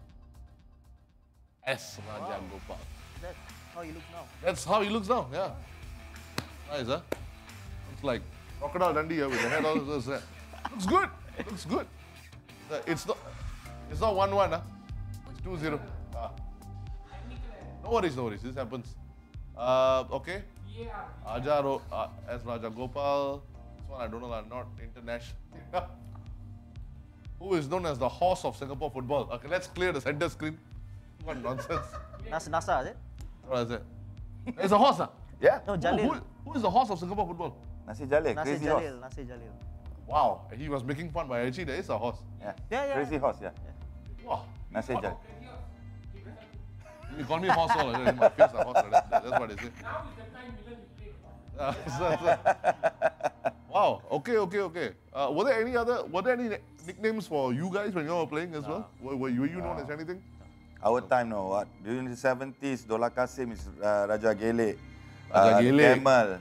S. Raja Gopal. That's how he looks now. That's how he looks now. Yeah. Nice, huh? Looks like Crocodile Dundee here with the head all this. Looks good. Looks good. It's not 1-1, huh? It's 2-0. No worries. This happens. Okay. S. Raja Gopal. This one I don't know, not international. Who is known as the horse of Singapore football? Okay, let's clear the center screen. What nonsense. Nasa, is it? What is it? It's a horse, huh? Yeah. No, Jalil. Who is the horse of Singapore football? Nasi Jalil, Nasir crazy horse. Jalil. Nasir Jalil. Wow, he was making fun, but actually there is a horse. Yeah. Crazy horse, yeah. Wow. Nasi Jalil. You call me horse all in my face, a horse. That's what it is. Now is the time Milan will play. Wow. Okay. Were there any nicknames for you guys when you were playing as well? Were you known as anything? Our time, no, what? During the 70s, Dola Kasim is Raja Gele. Raja Gele. Kemal.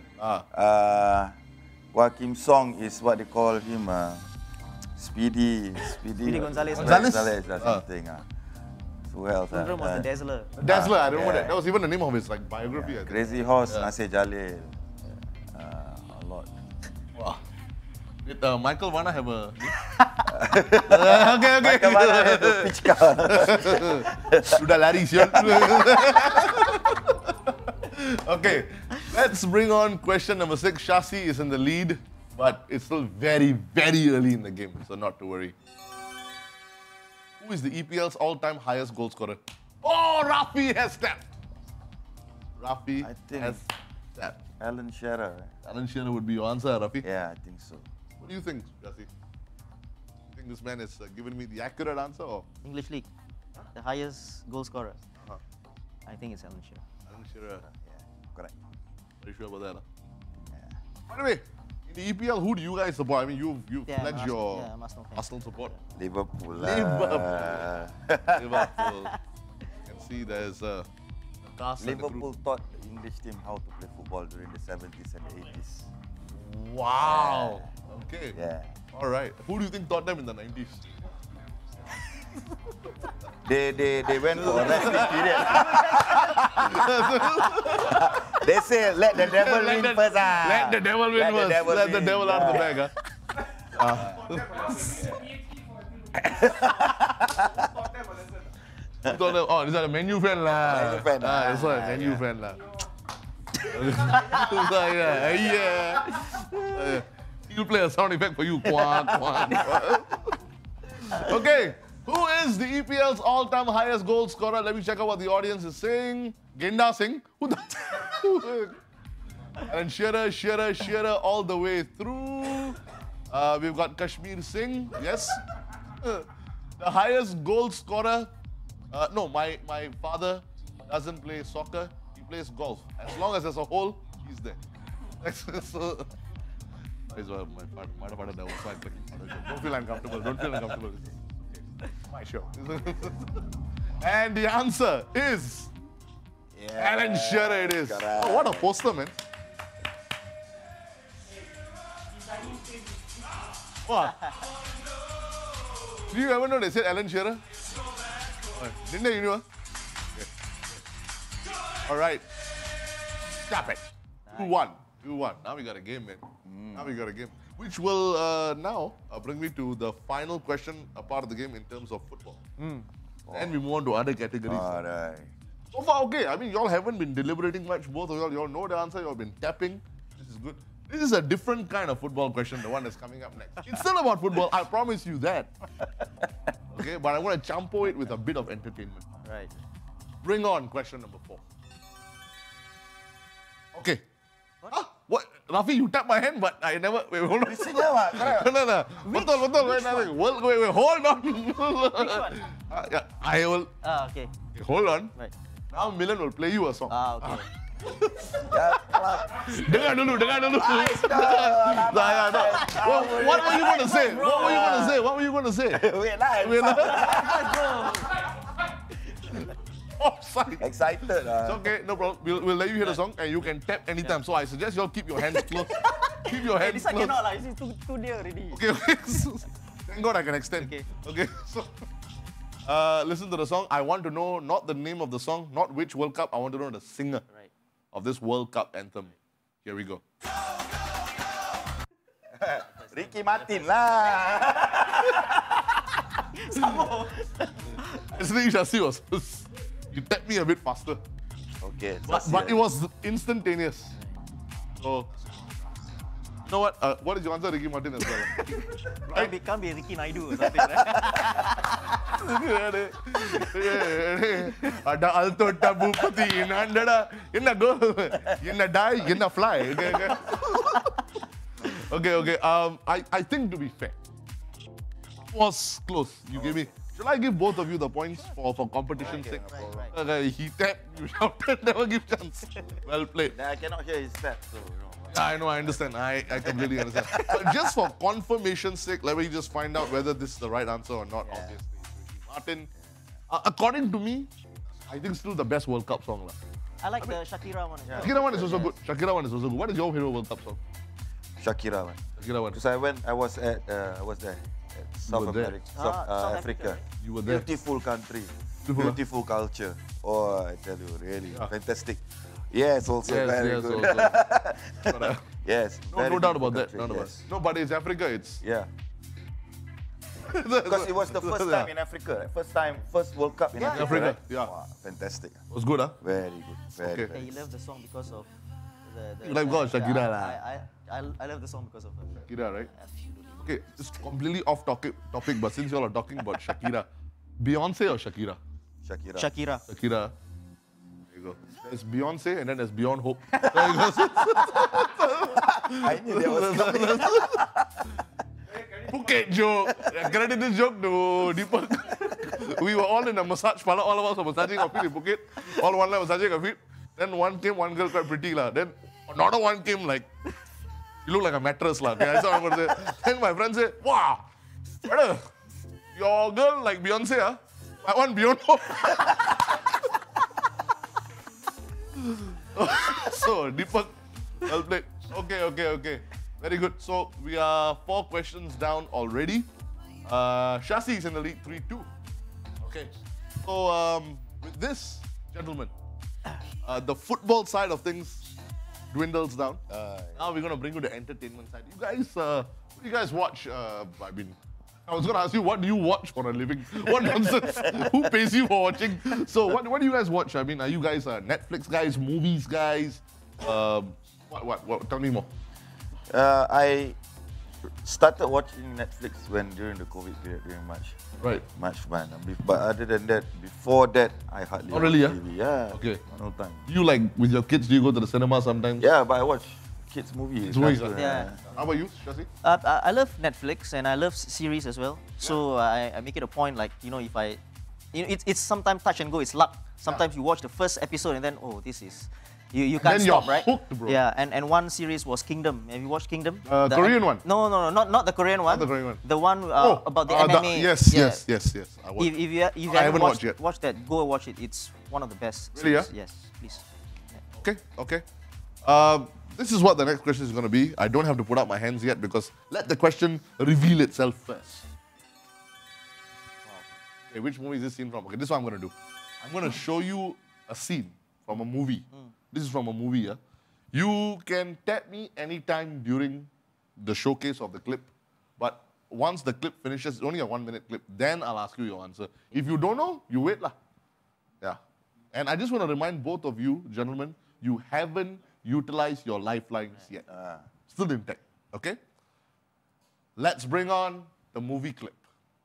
Kim Song is what they call him. Speedy Gonzalez. Gonzalez or something. Who else? Sundram was the Dazzler. Dazzler, I don't know that. That was even the name of his like biography. I think. Crazy Horse, Nasir Jalil. A lot. Wow. Did Michael Vanna have a... okay. Michael Vanna had a pitch car. Sudah lari, sial. Okay, let's bring on question number 6. Shasi is in the lead, but it's still very, very early in the game, so not to worry. Who is the EPL's all-time highest goal scorer? Oh, Rafi has stepped. Rafi has stepped. Alan Shearer. Alan Shearer would be your answer, Rafi? Yeah, I think so. What do you think, Shasi? You think this man has given me the accurate answer? Or? English League. The highest goal scorer. I think it's Alan Shearer. Alan Shearer. Correct. Are you sure about that? By the way, in the EPL, who do you guys support? I mean, you've pledged your Arsenal support. Liverpool. Liverpool. You can see there's a cast. Liverpool taught the English team how to play football during the 70s and the 80s. Wow. Okay. Yeah. All right. Who do you think taught them in the 90s? They went for a resting period. They say, let the devil win first. Let the devil win first. Let the devil out of the bag. Oh, this is a menu fan lah. Menu fan. That's why menu fan lah. Yeah. He'll play a sound effect for you. Quack, quack, quack. Okay. Who is the EPL's all-time highest goal scorer? Let me check out what the audience is saying. Genda Singh. Who the? And Shearer all the way through. We've got Kashmir Singh. Yes. The highest goal scorer. No, my father doesn't play soccer. He plays golf. As long as there's a hole, he's there. So, my father never tried playing. Don't feel uncomfortable. Don't feel uncomfortable. My show. And the answer is Alan Shearer. It is. Oh, what a poster, man. What? Do you ever know they said Alan Shearer? Didn't they, you know? Okay. All right. Stop it. 2-1. 2-1. Now we got a game, man. Now we got a game. Which will now bring me to the final question, a part of the game in terms of football. And we move on to other categories. All right. So far, okay. I mean, y'all haven't been deliberating much. Both of y'all know the answer. Y'all been tapping. This is good. This is a different kind of football question, the one that's coming up next. It's still about football. I promise you that. Okay, but I want to champo it with a bit of entertainment. Right. Bring on question number 4. Okay. What? Rafi, you tapped my hand, but I never... Wait, hold on. No. Betul. Wait, hold on. Which one? Yeah, I will... Okay. Hold on. Right. Now Milan will play you a song. Okay. Dengar dulu. What were you going to say? What were you going to say? Wait lah. Offside. Excited. It's okay, no problem. We'll let you hear the song and you can tap anytime. So I suggest you all keep your hands close. Keep your hands This one close. cannot lah. This is too near already. Okay. Thank God I can extend. Okay. So, listen to the song. I want to know not the name of the song, not which World Cup. I want to know the singer of this World Cup anthem. Here we go. Ricky Martin lah. Yesterday, Shasi was... You tapped me a bit faster. Okay. But it was instantaneous. So, you know what? What is your answer, Ricky Martin as well? Right? Can't be Ricky Naidu or something, right? Ada alto tabu pati inandada inna go inna die inna fly. Okay. I think to be fair, it was close. You gave me. Shall I give both of you the points for competition's sake? Right. Okay, he tapped, you shouted, never give chance. Well played. I cannot hear his tap, so Yeah, I know, I understand. I completely understand. But just for confirmation's sake, let me just find out whether this is the right answer or not, obviously. Martin, according to me, I think still the best World Cup song. I like the Shakira one. Yeah. Shakira one is also good. Shakira one is also good. What is your favorite World Cup song? Shakira one. Shakira one. Because I was there at South were there? America, South Africa. Africa. You were there. Beautiful country, Beautiful. beautiful culture. Oh, I tell you, really fantastic. Yes, also very good. Also. Yes, No doubt about that. country, None of yes. us. No, but it's Africa. It's Yeah. Because it was the first time in Africa, first World Cup in Africa. Africa, Right? yeah. Wow, fantastic. It was good, huh? Very good. Very, Okay. Yeah, very you love the song because of the You like God, Shakira lah. I love the song because of her. Shakira, right? Absolutely. Okay, it's completely off topic, but since you all are talking about Shakira, Beyonce or Shakira? Shakira. Shakira. Shakira. There you go. There's Beyonce and then there's Beyond Hope. There you go. I knew that was coming. Phuket joke. Credit this joke to Deepak. We were all in a massage parlor. All of us were massaging our feet in Phuket. All one line massaging our feet. Then one girl quite pretty lah. Then another one came like, you look like a mattress lah. Okay, I saw what I'm say. Then my friend said, wow, brother, your girl like Beyonce, huh? I want Beyond Hope. So Deepak, well played. Okay. Very good. So we are 4 questions down already. Shasi is in the lead, 3-2. Okay. So with this, gentlemen, the football side of things dwindles down. Now we're going to bring you the entertainment side. You guys, what do you guys watch? I was going to ask you, what do you watch for a living? What nonsense? Who pays you for watching? So what do you guys watch? I mean, are you guys Netflix guys, movies guys? What? Tell me more. I started watching Netflix during the COVID period, during March. Right. March month. But other than that, before that, I hardly watch really, TV. Yeah. Okay. No time. You like, with your kids, do you go to the cinema sometimes? Yeah, but I watch kids' movies. Kids' movies, cartoon, yeah. How about you, Shasi? I love Netflix and I love series as well. So I make it a point, like, if I, it's sometimes touch and go. It's luck. Sometimes you watch the first episode and then, oh, this is. You can't then you're stop, right? hooked, bro. Yeah, and one series was Kingdom. Have you watched Kingdom? Korean one? No, not the Korean one. Not the Korean one. The one about the MMA. Yes. I watched. If you I haven't haven't watched yet. watched that, go watch it. It's one of the best. Really, series. Yes, please. Okay. This is what the next question is going to be. I don't have to put up my hands yet because let the question reveal itself first. Okay, which movie is this scene from? Okay, this is what I'm going to do. I'm going to show you a scene from a movie. This is from a movie. Yeah? You can tap me anytime during the showcase of the clip, but once the clip finishes, it's only a 1-minute clip, then I'll ask you your answer. If you don't know, you wait lah. Yeah. And I just want to remind both of you, gentlemen, you haven't utilized your lifelines yet. Still intact, okay? Let's bring on the movie clip.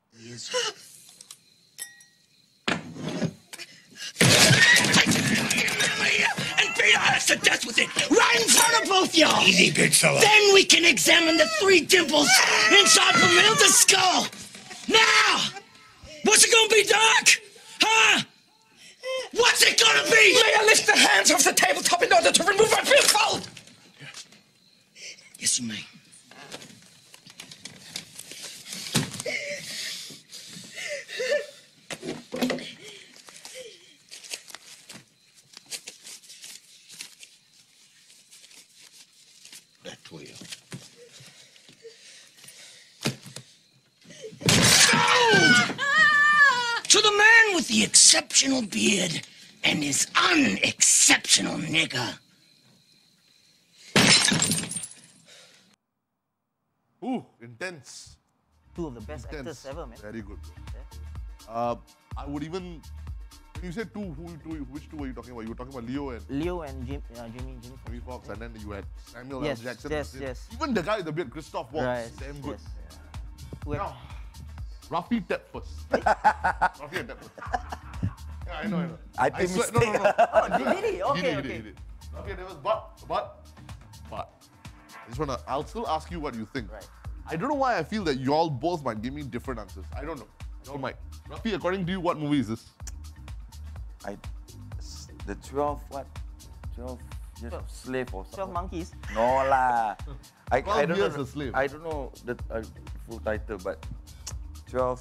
And beat us to death with it, right in front of both y'all. Easy, big fella. Then we can examine the 3 dimples inside Pamela's skull. Now, what's it gonna be, Doc? Huh? What's it gonna be? May I lift the hands off the tabletop in order to remove my billfold? Yes, you may. That will. To the man with the exceptional beard and his unexceptional nigger. Ooh, intense. 2 of the best Intense. actors ever, man. Very good. I would even. When you said 2, which 2 were you talking about? You were talking about Leo and Leo and Jamie Jamie Foxx, and then you had Samuel Yes, L. Jackson. yes. Even the guy with the beard, Christoph Waltz, Right. damn good. Yes. Whoever- Now, Rafi tap first. Rafi had tap first. Yeah, I know. I think swear, no. Did he? Okay, He did. Okay, there was but. I'll still ask you what you think. Right. I don't know why I feel that you all both might give me different answers. I don't know. You all might. Rafi, according to you, what movie is this? The 12, what? 12 Just slave or 12 something. monkeys. No lah. I 12 don't years know. a slave. I don't know the full title, but 12.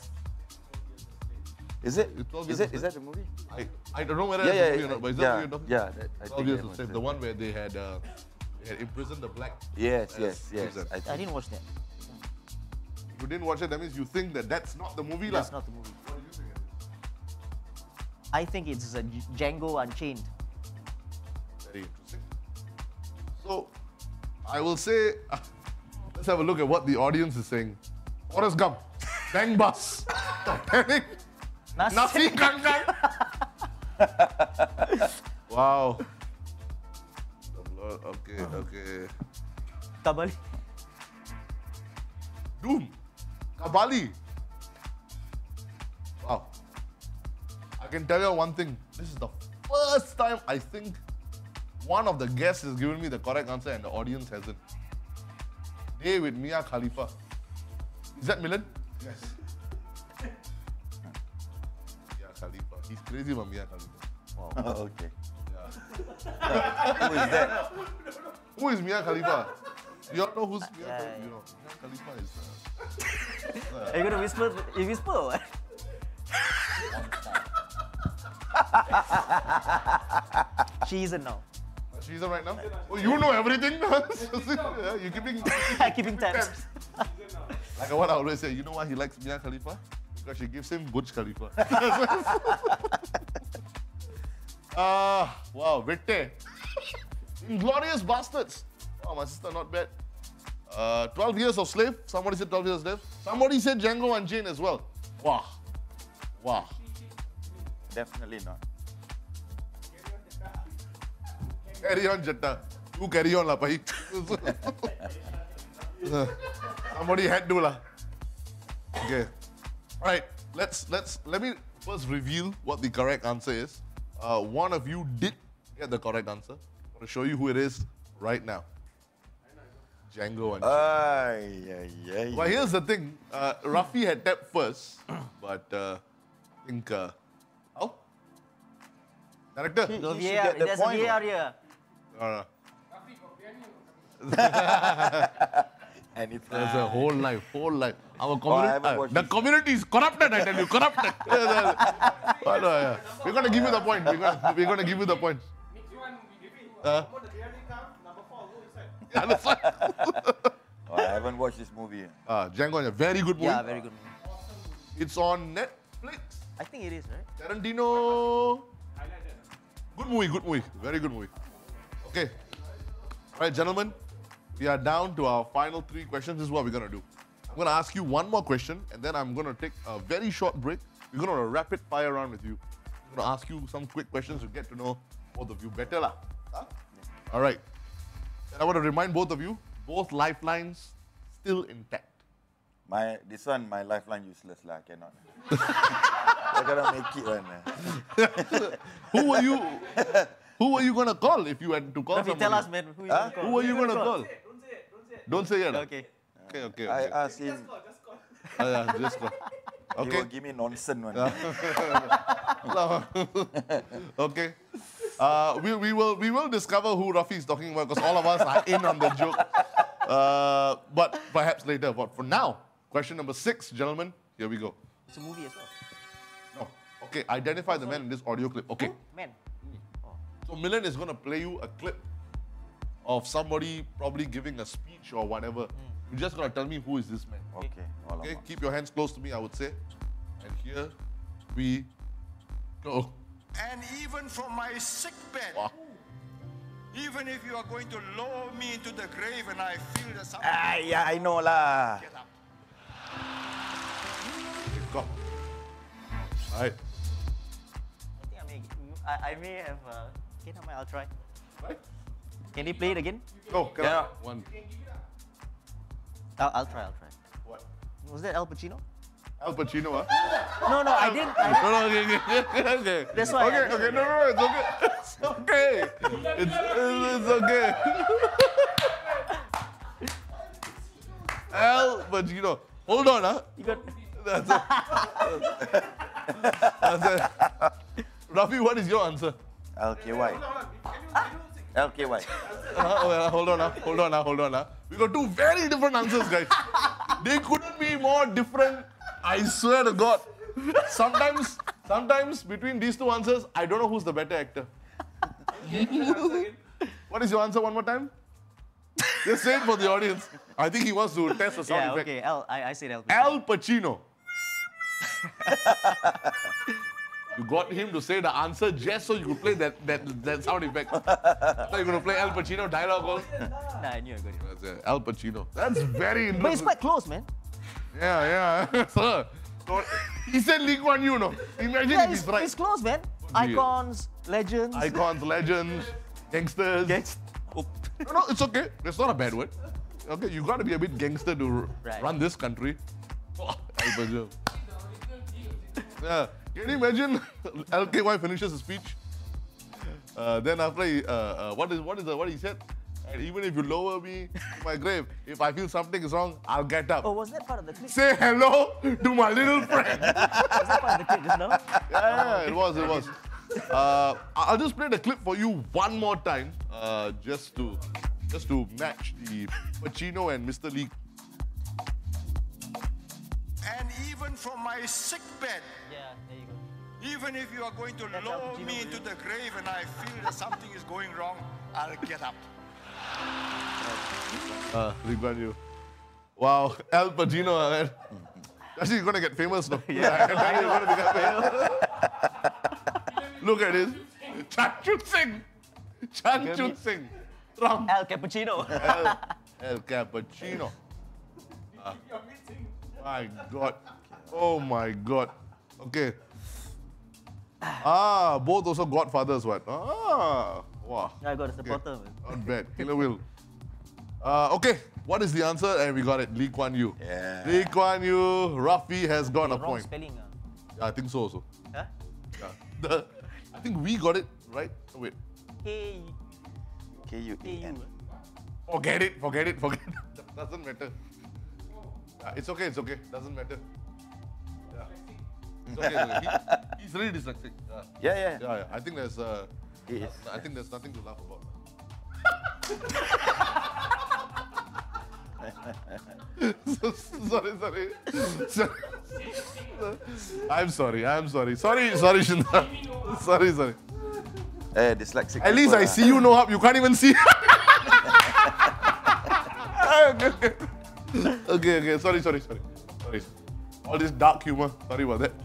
Is it? It's 12 Is years it? Is that the movie? I don't know whether Yeah, it's yeah, a movie or not, but is that what you're talking? Yeah, I 12 think years that a was slave. it. The one where they had imprisoned the black. Yes, Yes, yes, yes. yes. I didn't watch that. If you didn't watch it, that means you think that that's not the movie, That's lah. not the movie. What do you think? I think it's a Django Unchained. Very interesting. So, I will say, let's have a look at what the audience is saying. Forrest Gump, Bang Bus, Titanic, Nasi Kangkang. Wow. Okay. Kabali. Doom, Kabali. Wow. I can tell you one thing. This is the first time I think one of the guests has given me the correct answer and the audience hasn't. Day with Mia Khalifa. Is that Milan? Yes. Mia Khalifa. He's crazy about Mia Khalifa. Oh, okay. Who is that? Who is Mia Khalifa? You all know who's Mia Khalifa? yeah. You know, Mia Khalifa is... Are you gonna whisper? You whisper or what? She isn't now. She's right now? Oh, you know everything? Yeah, you're Keeping tabs. Like what I always say, you know why he likes Mia Khalifa? Because she gives him Burj Khalifa. Wow, Vitte. Inglorious Bastards. Wow, my sister, not bad. 12 years of slave. Somebody said 12 years of slave. Somebody said Django Unchained as well. Wow. Definitely not. Carry on, Jetta. You carry on, lah, pai. Somebody had to, lah. Okay. All right. Let me first reveal what the correct answer is. One of you did get the correct answer. I'm going to show you who it is right now. Django Unchained. Well, here's the thing. Rafi had tapped first, but I think... how? Director? No, He should get the there's point, a VAR here. No. And it's There's a whole life. Our I haven't community, watched the this. community is corrupted, I tell you, corrupted. We're going to give you the point. We're going to give you the point. I haven't watched this movie. Django, a very good movie. Yeah, very good. It's on Netflix. I think it is, right? Tarantino. Good movie. Very good movie. Okay. All right, gentlemen. We are down to our final 3 questions. This is what we're going to do. I'm going to ask you one more question, and then I'm going to take a very short break. We're going to rapid fire around with you. I'm going to ask you some quick questions to get to know both of you better. Lah. Huh? All right. And I want to remind both of you, both lifelines still intact. My lifeline useless lah. Cannot. I cannot make it one. Who were you going to call if you had to call Rafi, somebody? tell us, man. Who you gonna call? Who were you going to call? Don't say it. Okay. Okay. I asked him. Just call. He Okay. will give me nonsense one. Okay. We will discover who Rafi is talking about because all of us are in on the joke. But perhaps later. But for now, question number 6, gentlemen. Here we go. It's a movie as well. No. Okay. Identify the man in this audio clip. Okay. Man. So Milan is going to play you a clip of somebody probably giving a speech or whatever. You're just going to tell me who is this man. Okay. Okay, keep your hands close to me, I would say. And here we go. And even from my sick bed, Wow. even if you are going to lower me into the grave and I feel that something... Yeah, I know lah. Get up. Go. All right. I think I may have. Okay, never mind, I'll try. Right. Can you play it again? Go. Yeah. One. I'll try. What? Was that Al Pacino? Al Pacino, huh? No, I didn't. Okay. That's why. Okay, no, it's okay. It's okay. Al Pacino. Hold on, huh? You got. That's it. Rafi, what is your answer? LKY. LKY. Hold on now. We got two very different answers, guys. They couldn't be more different. I swear to God. Sometimes between these two answers, I don't know who's the better actor. What is your answer one more time? Just say it for the audience. I think he wants to test the sound effect. Okay, I said Al Pacino. Al Pacino. You got him to say the answer just so you could play that sound effect. So you're going to play Al Pacino dialogue also? Nah, I knew I got it. That's Al Pacino. That's very interesting. But it's quite close, man. Yeah. Sir, he said Lee Kuan Yew, no? Imagine if he's right. It's close, man. Icons, legends. Gangsters. No, it's okay. That's not a bad word. Okay, you got to be a bit gangster to run this country. Oh, Al Pacino. Yeah. Can you imagine LKY finishes his speech? Then after what he said? And even if you lower me to my grave, if I feel something is wrong, I'll get up. Oh, was that part of the clip? Say hello to my little friend. Was that part of the clip just now? Yeah, it was. I'll just play the clip for you one more time, just to match the Pacino and Mr. Lee. And even from my sick bed, Yeah, there you go. even if you are going to lower me into the grave and I feel that something is going wrong, I'll get up. Lee Kuan Yew. Wow, Al Pacino, man. Actually, you're gonna get famous now. Yeah, you're gonna become famous. Look at this. Chan Chut Singh. From Al Cappuccino. El Cappuccino. My God. Oh my God. Okay. Both also Godfathers, what? Wow. I got a supporter, man. Not bad. Killer Will. Okay, what is the answer? And we got it. Lee Kuan Yew. Yeah. Lee Kuan Yew. Rafi has got a Wrong point. spelling. Yeah, I think so also. Huh? Yeah. I think we got it, right? Oh, wait. Hey. KUAN. Forget it. Doesn't matter. Yeah, it's okay. Doesn't matter. Yeah. It's okay. He's really dyslexic. Yeah. I think there's He is. I think there's nothing to laugh about. Sorry. I'm sorry. Sorry, Shinda. Sorry. Dyslexic. At least I see you, no up. You can't even see. Okay. Sorry. All this dark humor. Sorry about that.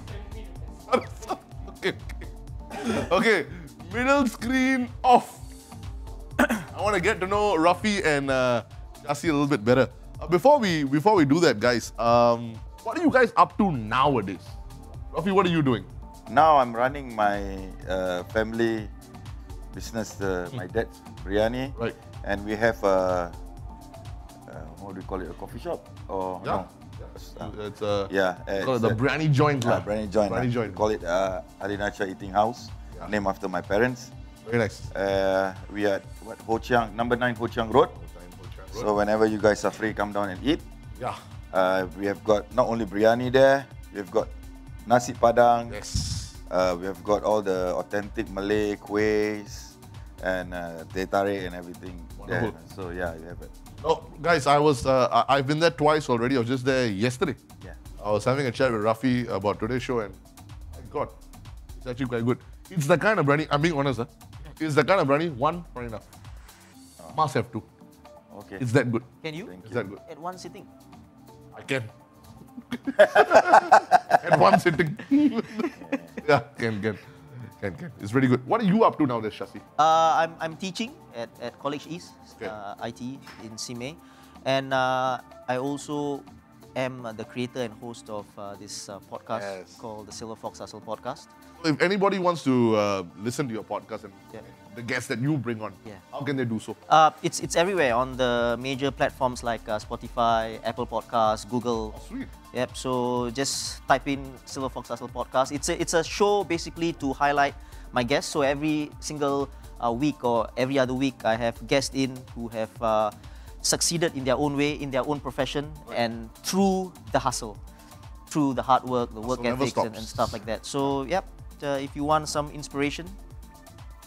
Sorry. Okay. Middle screen off. I want to get to know Rafi and Shasi a little bit better. Before we do that, guys, what are you guys up to nowadays? Rafi, what are you doing? Now I'm running my family business, my dad's biryani. Right. And we have a, what do you call it, a coffee shop? Or Yeah. no? It's It's the biryani joint. Biryani joint. Biryani joint. We call it Alinacha Eating House, Yeah. named after my parents. Very nice. We are at Ho Chiang, number 9 Ho Chiang Road. So whenever you guys are free, come down and eat. Yeah. We have got not only biryani there, we've got nasi padang. Yes. We have got all the authentic Malay kuehs and teh tarik and everything there. Wonderful. So yeah, we have it. Oh, guys, I've been there twice already. I was just there yesterday. Yeah. I was having a chat with Rafi about today's show, and my God, it's actually quite good. It's the kind of biryani, I'm being honest, it's the kind of biryani, one, not enough. Must have two. Okay. It's that good. Can you? Thank It's that good. At one sitting. I can. At one sitting. Yeah, can. It's really good. What are you up to now, Shasi? I'm teaching at College East, Okay. IT in Simei, and I also am the creator and host of this podcast Yes. called the Silver Fox Hustle Podcast. If anybody wants to listen to your podcast and Yeah. the guests that you bring on, Yeah. how can they do so? It's everywhere on the major platforms like Spotify, Apple Podcasts, Google. Sweet. Yep. So just type in Silver Fox Hustle Podcast. It's a show basically to highlight my guests. So every single week or every other week, I have guests in who have succeeded in their own way, in their own profession, and through the hustle, through the hard work, the work Hustle never ethics, and stops. stuff like that. So yep. If you want some inspiration,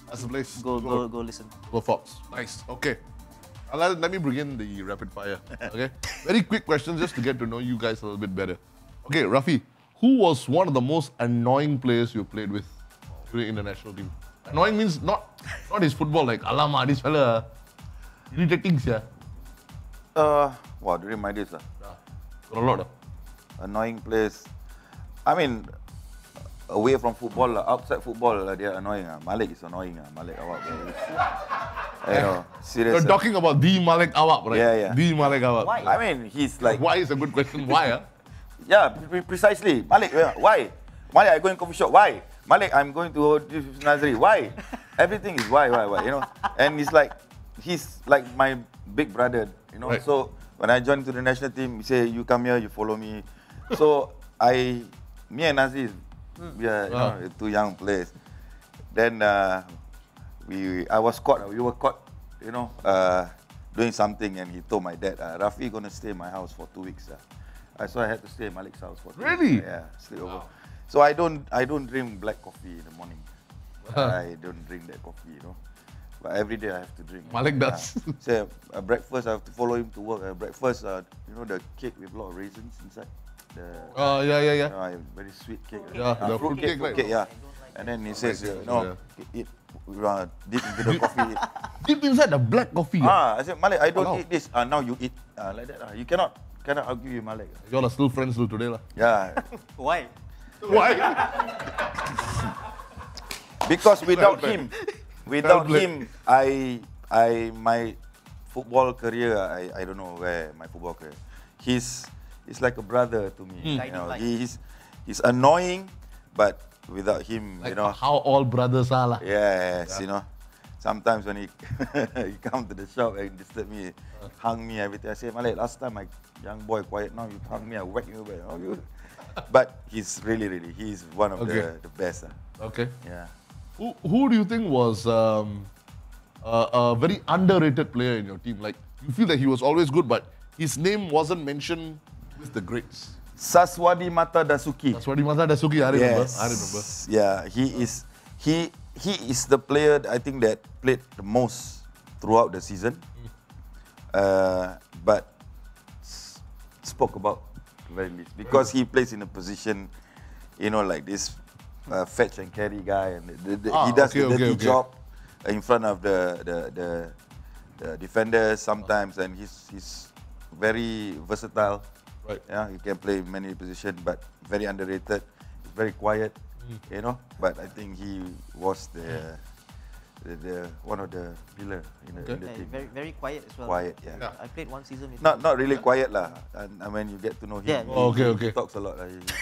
That's the place. Go listen. Go Fox. Nice. Okay. Let me bring in the rapid fire. Okay. Very quick questions just to get to know you guys a little bit better. Okay, Rafi, who was one of the most annoying players you played with during international team? Annoying means not his football, like Alama, this fella irritating, yeah. During my days, Got a lot. annoying players. I mean, away from football, outside football, they are annoying. Malik is annoying. Malik awak. Serious. You're talking about the Malik Awak, right? Yeah. The Malik Awak. Why? I mean, he's like. Why is a good question. Why? Yeah, precisely. Malik, why? Malik, I go in coffee shop. Why? Malik, I'm going to Nazari. Why? Everything is why, you know. And he's like my big brother, you know. Right. So when I joined to the national team, he say, you come here, you follow me. So me and Nazri, we are two young players. Then we were caught, you know, doing something, and he told my dad, Rafi gonna stay in my house for 2 weeks. So I had to stay in Malik's house for 2 weeks. Really? Yeah, sleep over. So I don't drink black coffee in the morning. I don't drink that coffee, you know. But every day I have to drink. Malik does. Say breakfast, I have to follow him to work. Breakfast, you know, the cake with a lot of raisins inside. Yeah. Very sweet cake. Yeah, the fruit cake, right? Yeah. And then he says, eat deep into the coffee. Deep inside the black coffee. I said, Malik, I don't eat this. Now you eat like that. You cannot argue with Malik. You all are still friends till today, lah. Yeah. Why? Why? Because without him, my football career, I don't know where my football career. He's like a brother to me. You know, he's annoying, but without him, Like you know. how all brothers are, lah. Yes, you know. Sometimes when he come to the shop and disturb me, hung me, everything. I say, Malik, last time my young boy quiet, now you hung me, I whack you back. But he's really, he's one of the best. Okay. Yeah. Who do you think was a very underrated player in your team? Like, you feel that he was always good, but his name wasn't mentioned with the greats. Saswadi Mata Dasuki. Saswadi Mata Dasuki, I remember. Yes. I remember. Yeah, he is the player I think that played the most throughout the season. But spoke about very least because he plays in a position, you know, like this fetch and carry guy, and he does the dirty job in front of the defenders sometimes, and he's very versatile. Right. Yeah, he can play many positions, but very underrated. He's very quiet, you know. But I think he was the one of the pillar in the team. Very quiet as well. Quiet, yeah. I played one season with Not really quiet lah. And when you get to know him, he talks a lot.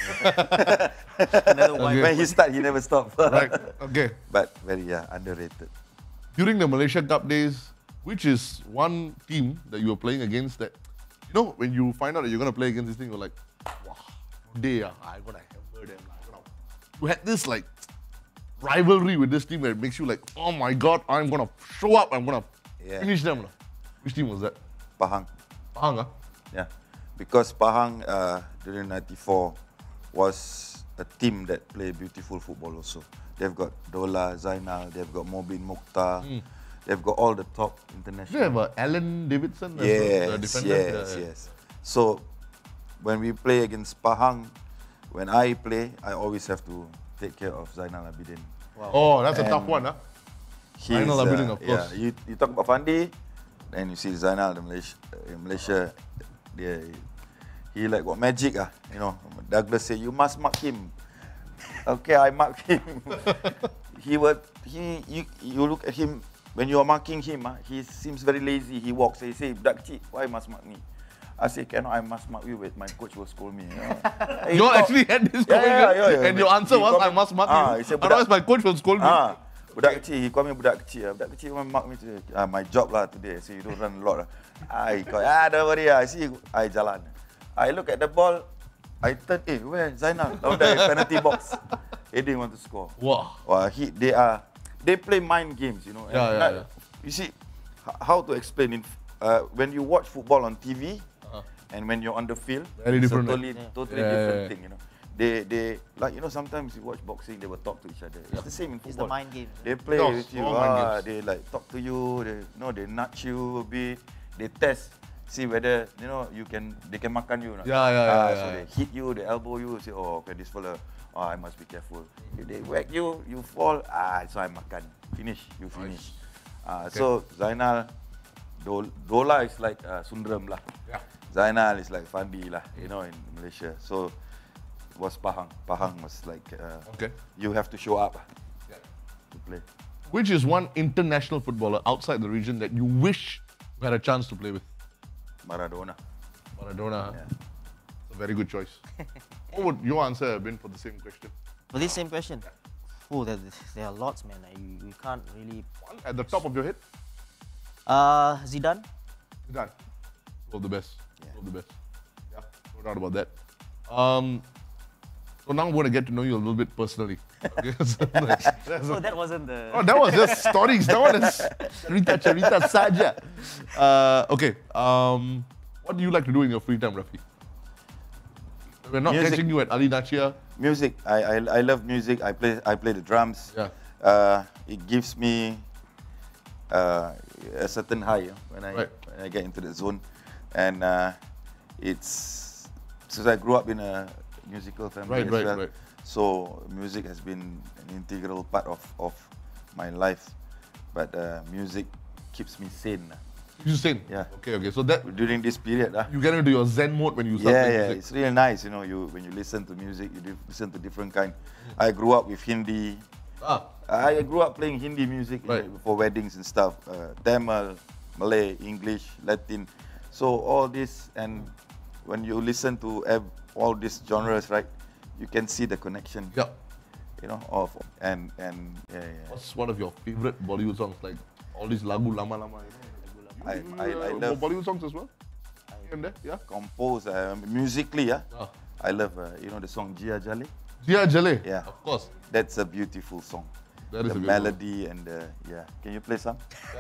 When he start, he never stop. Right. Okay. But very underrated. During the Malaysia Cup days, which is one team that you were playing against that, you know, when you find out that you're going to play against this thing, you're like, wow, today I'm going to hammer them. You had this like rivalry with this team that makes you like, oh my God, I'm going to show up, I'm going to finish them. Which team was that? Pahang. Pahang, Yeah. Because Pahang during 94 was a team that play beautiful football also. They've got Dola, Zainal, they've got Mobin Mukhtar, they've got all the top international. Do you have Alan Davidson? Yes. So when we play against Pahang, when I play, I always have to take care of Zainal Abidin. Wow. Oh, that's a tough one, huh? Zainal Abidin, of course. Yeah, you talk about Fandi, then you see Zainal in Malaysia. He like what magic, you know. Douglas say you must mark him. Okay, I mark him. You look at him when you are marking him. He seems very lazy. He walks. He say, "Budak kecil, why must mark me?" I say, "Cannot. I must mark you. Wait, my coach will scold me." You all actually had this conversation, and your answer was, "I must mark you. Otherwise, my coach will scold me." Budak kecil. He call me budak kecil. Budak kecil mark me today. My job lah today. I say you don't run a lot. I call. Don't worry. I see. I jalan. I look at the ball. I turn. Where Zainal? Down there, penalty box. He didn't want to score. Wow. They play mind games, you know. Yeah. You see, how to explain it? When you watch football on TV and when you're on the field, very different. Totally different thing, you know. they like, you know, sometimes you watch boxing, they will talk to each other. It's the same in football. It's the mind game. They play Yes, with you. all mind games. They like talk to you. They, you know, they nudge you a bit. They test, see whether, you know, they can makan you. Yeah. So they hit you, they elbow you. Say, oh, okay, this fella, I must be careful. If they whack you, you fall. So I makan. Finish. You finish. So Zainal, Dola is like Sundram lah. Yeah. Zainal is like Fandi lah. You know, in Malaysia. So it was Pahang. Pahang was like, you have to show up to play. Which is one international footballer outside the region that you wish you had a chance to play with? Maradona. Maradona, huh? It's a very good choice. What would your answer have been for the same question? For this same question? Oh, there are lots, man. You can't really... One at the top of your head? Zidane. Zidane. All the best. All the best. Yeah, no doubt about that. So now I'm going to get to know you a little bit personally. Okay? So that wasn't the... Oh, that was just stories. That one is cerita saja. Okay. What do you like to do in your free time, Rafi? We're not Music. catching you at Ali Nachia. Music. I love music. I play the drums. Yeah. It gives me a certain high when I get into the zone, and it's since I grew up in a musical family as well. Right. So music has been an integral part of my life. But music keeps me sane. You sing? Yeah. Okay. So that during this period, you get into your Zen mode when you start playing music. It's really nice. You know, when you listen to music, you listen to different kind. I grew up with Hindi. I grew up playing Hindi music for weddings and stuff. Tamil, Malay, English, Latin. So all this, and when you listen to all these genres, right, you can see the connection. Yeah. You know, and What's one of your favorite Bollywood songs? Like all these lagu lama. I love Bollywood songs as well. Yeah. Compose musically, I love the song Jia Jale. Jia Jale. Yeah, of course. That's a beautiful song. That is the a melody and Can you play some?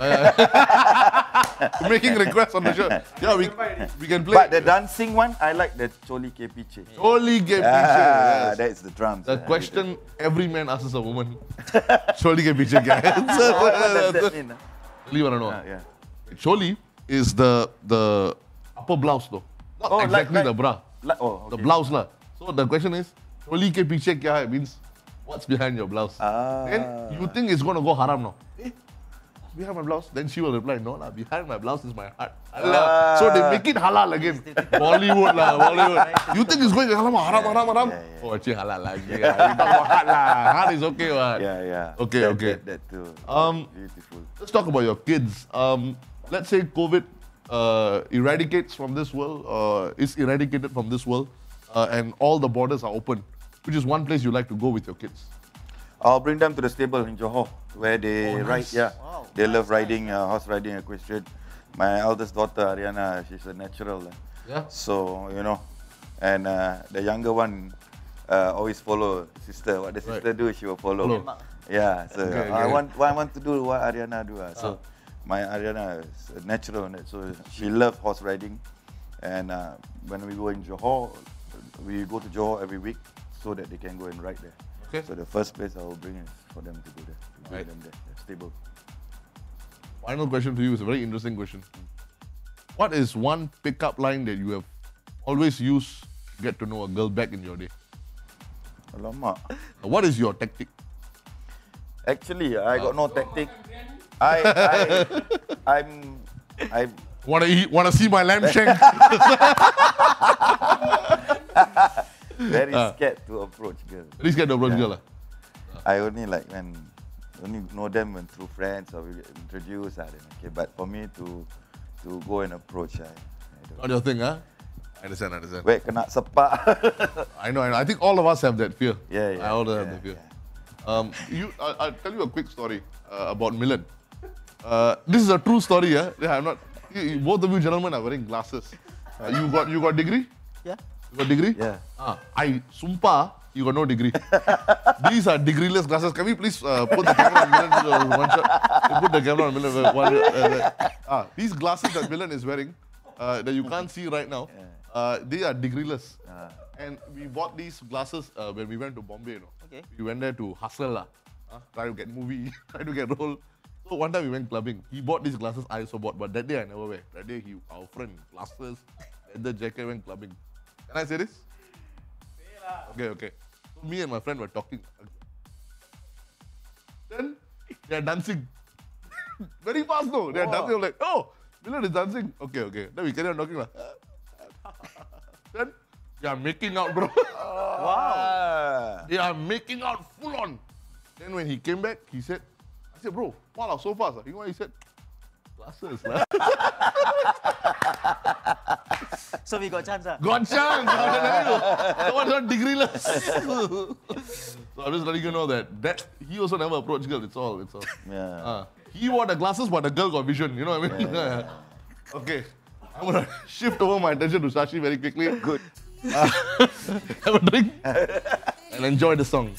Making requests on the show. Yeah, we can play. But the dancing one, I like the Choli Ke Piche. Choli Ke Piche. Yes. That's the drums. The question every man asks a woman. Choli Ke Piche kya hai? What does that mean? Really want to know? Yeah. Choli is the upper blouse though. Not exactly the bra. The blouse lah. So the question is, Choli Ke Piche kya hai? Means what's behind your blouse? Then you think it's going to go haram now. What's behind my blouse? Then she will reply, no lah, behind my blouse is my heart. So they make it halal again. Bollywood lah, Bollywood. You think it's going haram? Oh, actually halal lagi. You talk about heart lah. Heart is okay, what? Yeah. Okay. That too. Beautiful. Let's talk about your kids. Let's say COVID eradicates from this world, is eradicated from this world, and all the borders are open. Which is one place you like to go with your kids? I'll bring them to the stable in Johor, where they ride. Nice. Yeah, they love riding, horse riding, equestrian. My eldest daughter, Ariana, she's a natural. Yeah. So, and the younger one always follow sister. What the sister do, she will follow. Yeah, so I want to do what Ariana do. So my Ariana is a natural, so she loves horse riding. And when we go in Johor, we go to Johor every week so that they can go and ride there. Okay. So the first place I will bring is for them to go there, to bring them there, stable. Final question to you is a very interesting question. What is one pickup line that you have always used to get to know a girl back in your day? Alamak. What is your tactic? Actually, I got no tactic. I'm Want to see my lamb shank? Very scared to approach girl. Very scared to approach girl. I only only know them when through friends or we get introduced. Okay, but for me to go and approach, I don't. Not your thing, huh? I understand. Wait, kena sepak. I know. I think all of us have that fear. Yeah. I all have that fear. I'll tell you a quick story about Milan. This is a true story, yeah. I'm not. Both of you gentlemen are wearing glasses. You got degree? Yeah. You got degree? Yeah. I sumpa, you got no degree. These are degreeless glasses. Can we please put the camera on Milan one shot? Put the camera on Milan. These glasses that Milan is wearing, that you can't see right now, they are degreeless. And we bought these glasses when we went to Bombay, you know. Okay. We went there to hustle lah. Try to get movie, try to get role. So one time we went clubbing. He bought these glasses, I also bought, but that day I never wear. That day our friend, glasses, leather jacket, went clubbing. Can I say this? Okay. So me and my friend were talking. Then they are dancing. Very fast though. They are dancing. I'm like, oh, Milan is dancing. Okay. Then we carry on talking like. Then they are making out, bro. Wow. They are making out full on. Then when he came back, I said, bro, wow, so fast. You know what he said? Glasses. So we got chance. Got chance. Someone's not degree-less. So I'm just letting you know that he also never approached girl. It's all. Yeah. He wore the glasses, but the girl got vision. You know what I mean? Yeah. Okay. I'm going to shift over my attention to Shasi very quickly. Good. Have a drink and enjoy the song.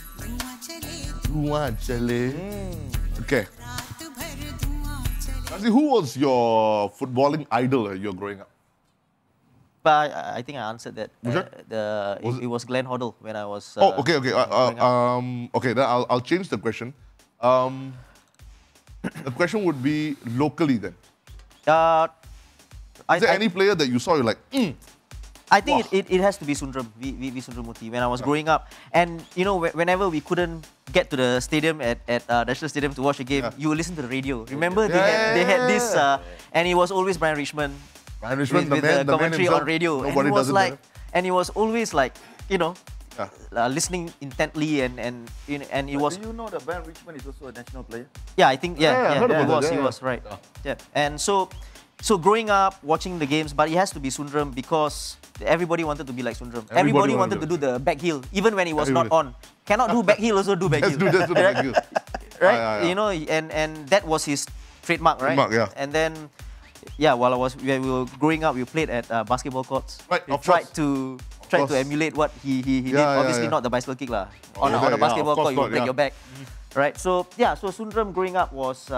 Okay. Shasi, who was your footballing idol you're growing up? But I think I answered that. It was Glenn Hoddle when I was. Okay. Okay, then I'll change the question. The question would be locally then. Is there any player that you saw you're like, I think it has to be Sundram, V Sundramuthi, when I was growing up. And, you know, whenever we couldn't get to the stadium at National Stadium to watch a game, you would listen to the radio. Remember, they had this, and it was always Brian Richmond. With the commentary on radio. And he was like, and he was always like, you know, listening intently and it was. Do you know that Brian Richmond is also a national player? Yeah, I think he was right. Yeah, and so growing up watching the games, but it has to be Sundram because everybody wanted to be like Sundram. Everybody wanted to do the back heel, even when he was not on. Cannot do back heel, also do back heel. Just do the back heel. Right? You know, and that was his trademark, right? Yeah. And then. Yeah, while we were growing up, we played at basketball courts. Right, we tried to emulate what he did. Obviously, not the bicycle kick lah. On a basketball court, you break your back. Right. So Sundram growing up was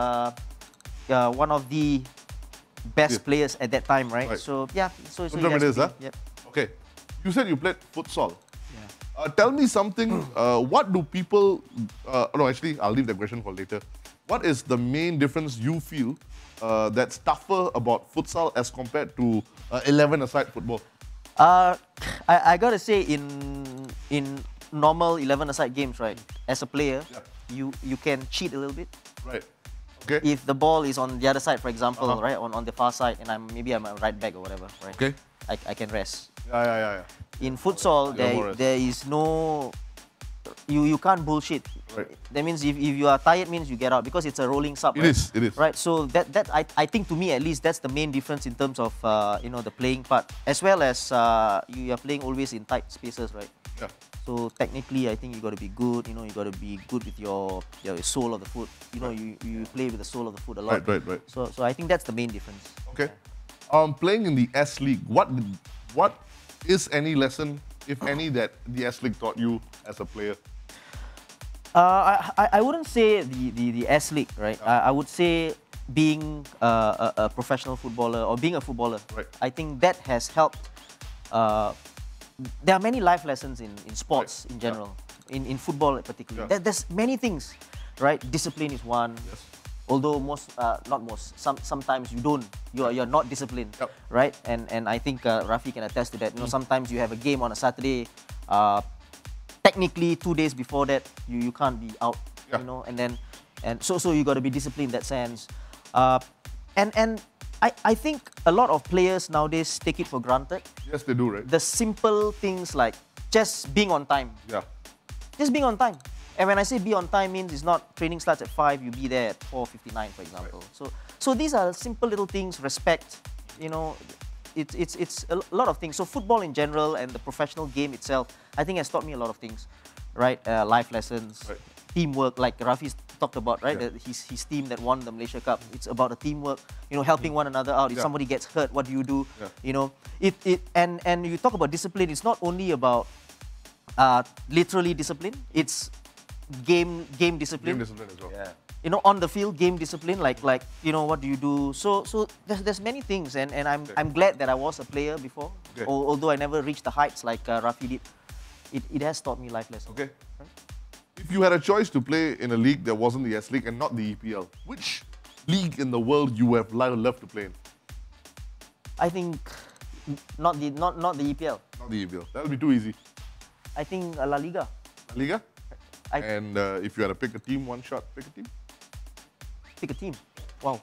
one of the best players at that time, right? So Sundram it is, huh? Yep. Okay. You said you played futsal. Yeah. Tell me something. What do people? No, actually, I'll leave the question for later. What is the main difference you feel that's tougher about futsal as compared to 11-a-side football? I gotta say, in normal 11-a-side games, right? As a player, you can cheat a little bit. Right. Okay. If the ball is on the other side, for example, right, on the far side, and I'm a right back or whatever, right? Okay. I can rest. Yeah. In futsal, there is no. You can't bullshit. Right. That means if you are tired, means you get out because it's a rolling sub. It is. Right. So I think to me at least that's the main difference in terms of the playing part, as well as you are playing always in tight spaces, right? Yeah. So technically, I think you got to be good. You know, you got to be good with your sole of the foot. You know, you play with the sole of the foot a lot. Right. So I think that's the main difference. Okay. Playing in the S League, what is any lesson, if any, that the S League taught you as a player? I wouldn't say the S League, right? I would say being a professional footballer or being a footballer. Right. I think that has helped. There are many life lessons in sports in general, in football particularly. Yeah. There's many things, right? Discipline is one. Yes. Although sometimes you're not disciplined, right? And I think Rafi can attest to that. You know, sometimes you have a game on a Saturday. Technically, 2 days before that, you can't be out. You know, and so you got to be disciplined in that sense. And I think a lot of players nowadays take it for granted. Yes, they do, right? The simple things like just being on time. Yeah. Just being on time. And when I say be on time means it's not training starts at 5, you be there at 4:59, for example. Right. So these are simple little things, respect, you know, it's a lot of things. So football in general and the professional game itself, I think has taught me a lot of things, right? Life lessons, teamwork, like Rafi's talked about, right? His team that won the Malaysia Cup. It's about the teamwork, you know, helping one another out. If somebody gets hurt, what do you do? You know, and you talk about discipline. It's not only about literally discipline. It's game discipline. Game discipline as well. Yeah. on the field, game discipline, like what do you do? So there's many things, and I'm glad that I was a player before, although I never reached the heights like Rafi did. It has taught me life lessons. Okay. If you had a choice to play in a league that wasn't the S League and not the EPL, which league in the world you would have loved to play in? I think not the EPL. Not the EPL. That would be too easy. I think La Liga. La Liga? And if you had to pick a team, one shot, pick a team? Pick a team. Wow.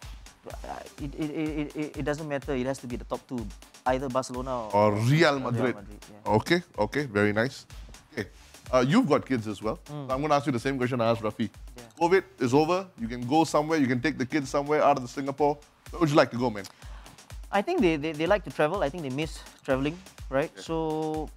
It doesn't matter. It has to be the top two. Either Barcelona or Real Madrid. Yeah. Okay, very nice. Okay, you've got kids as well. So I'm going to ask you the same question I asked Rafi. Yeah. COVID is over. You can go somewhere. You can take the kids somewhere out of the Singapore. Where would you like to go, man? I think they like to travel. I think they miss traveling, right? Yeah. So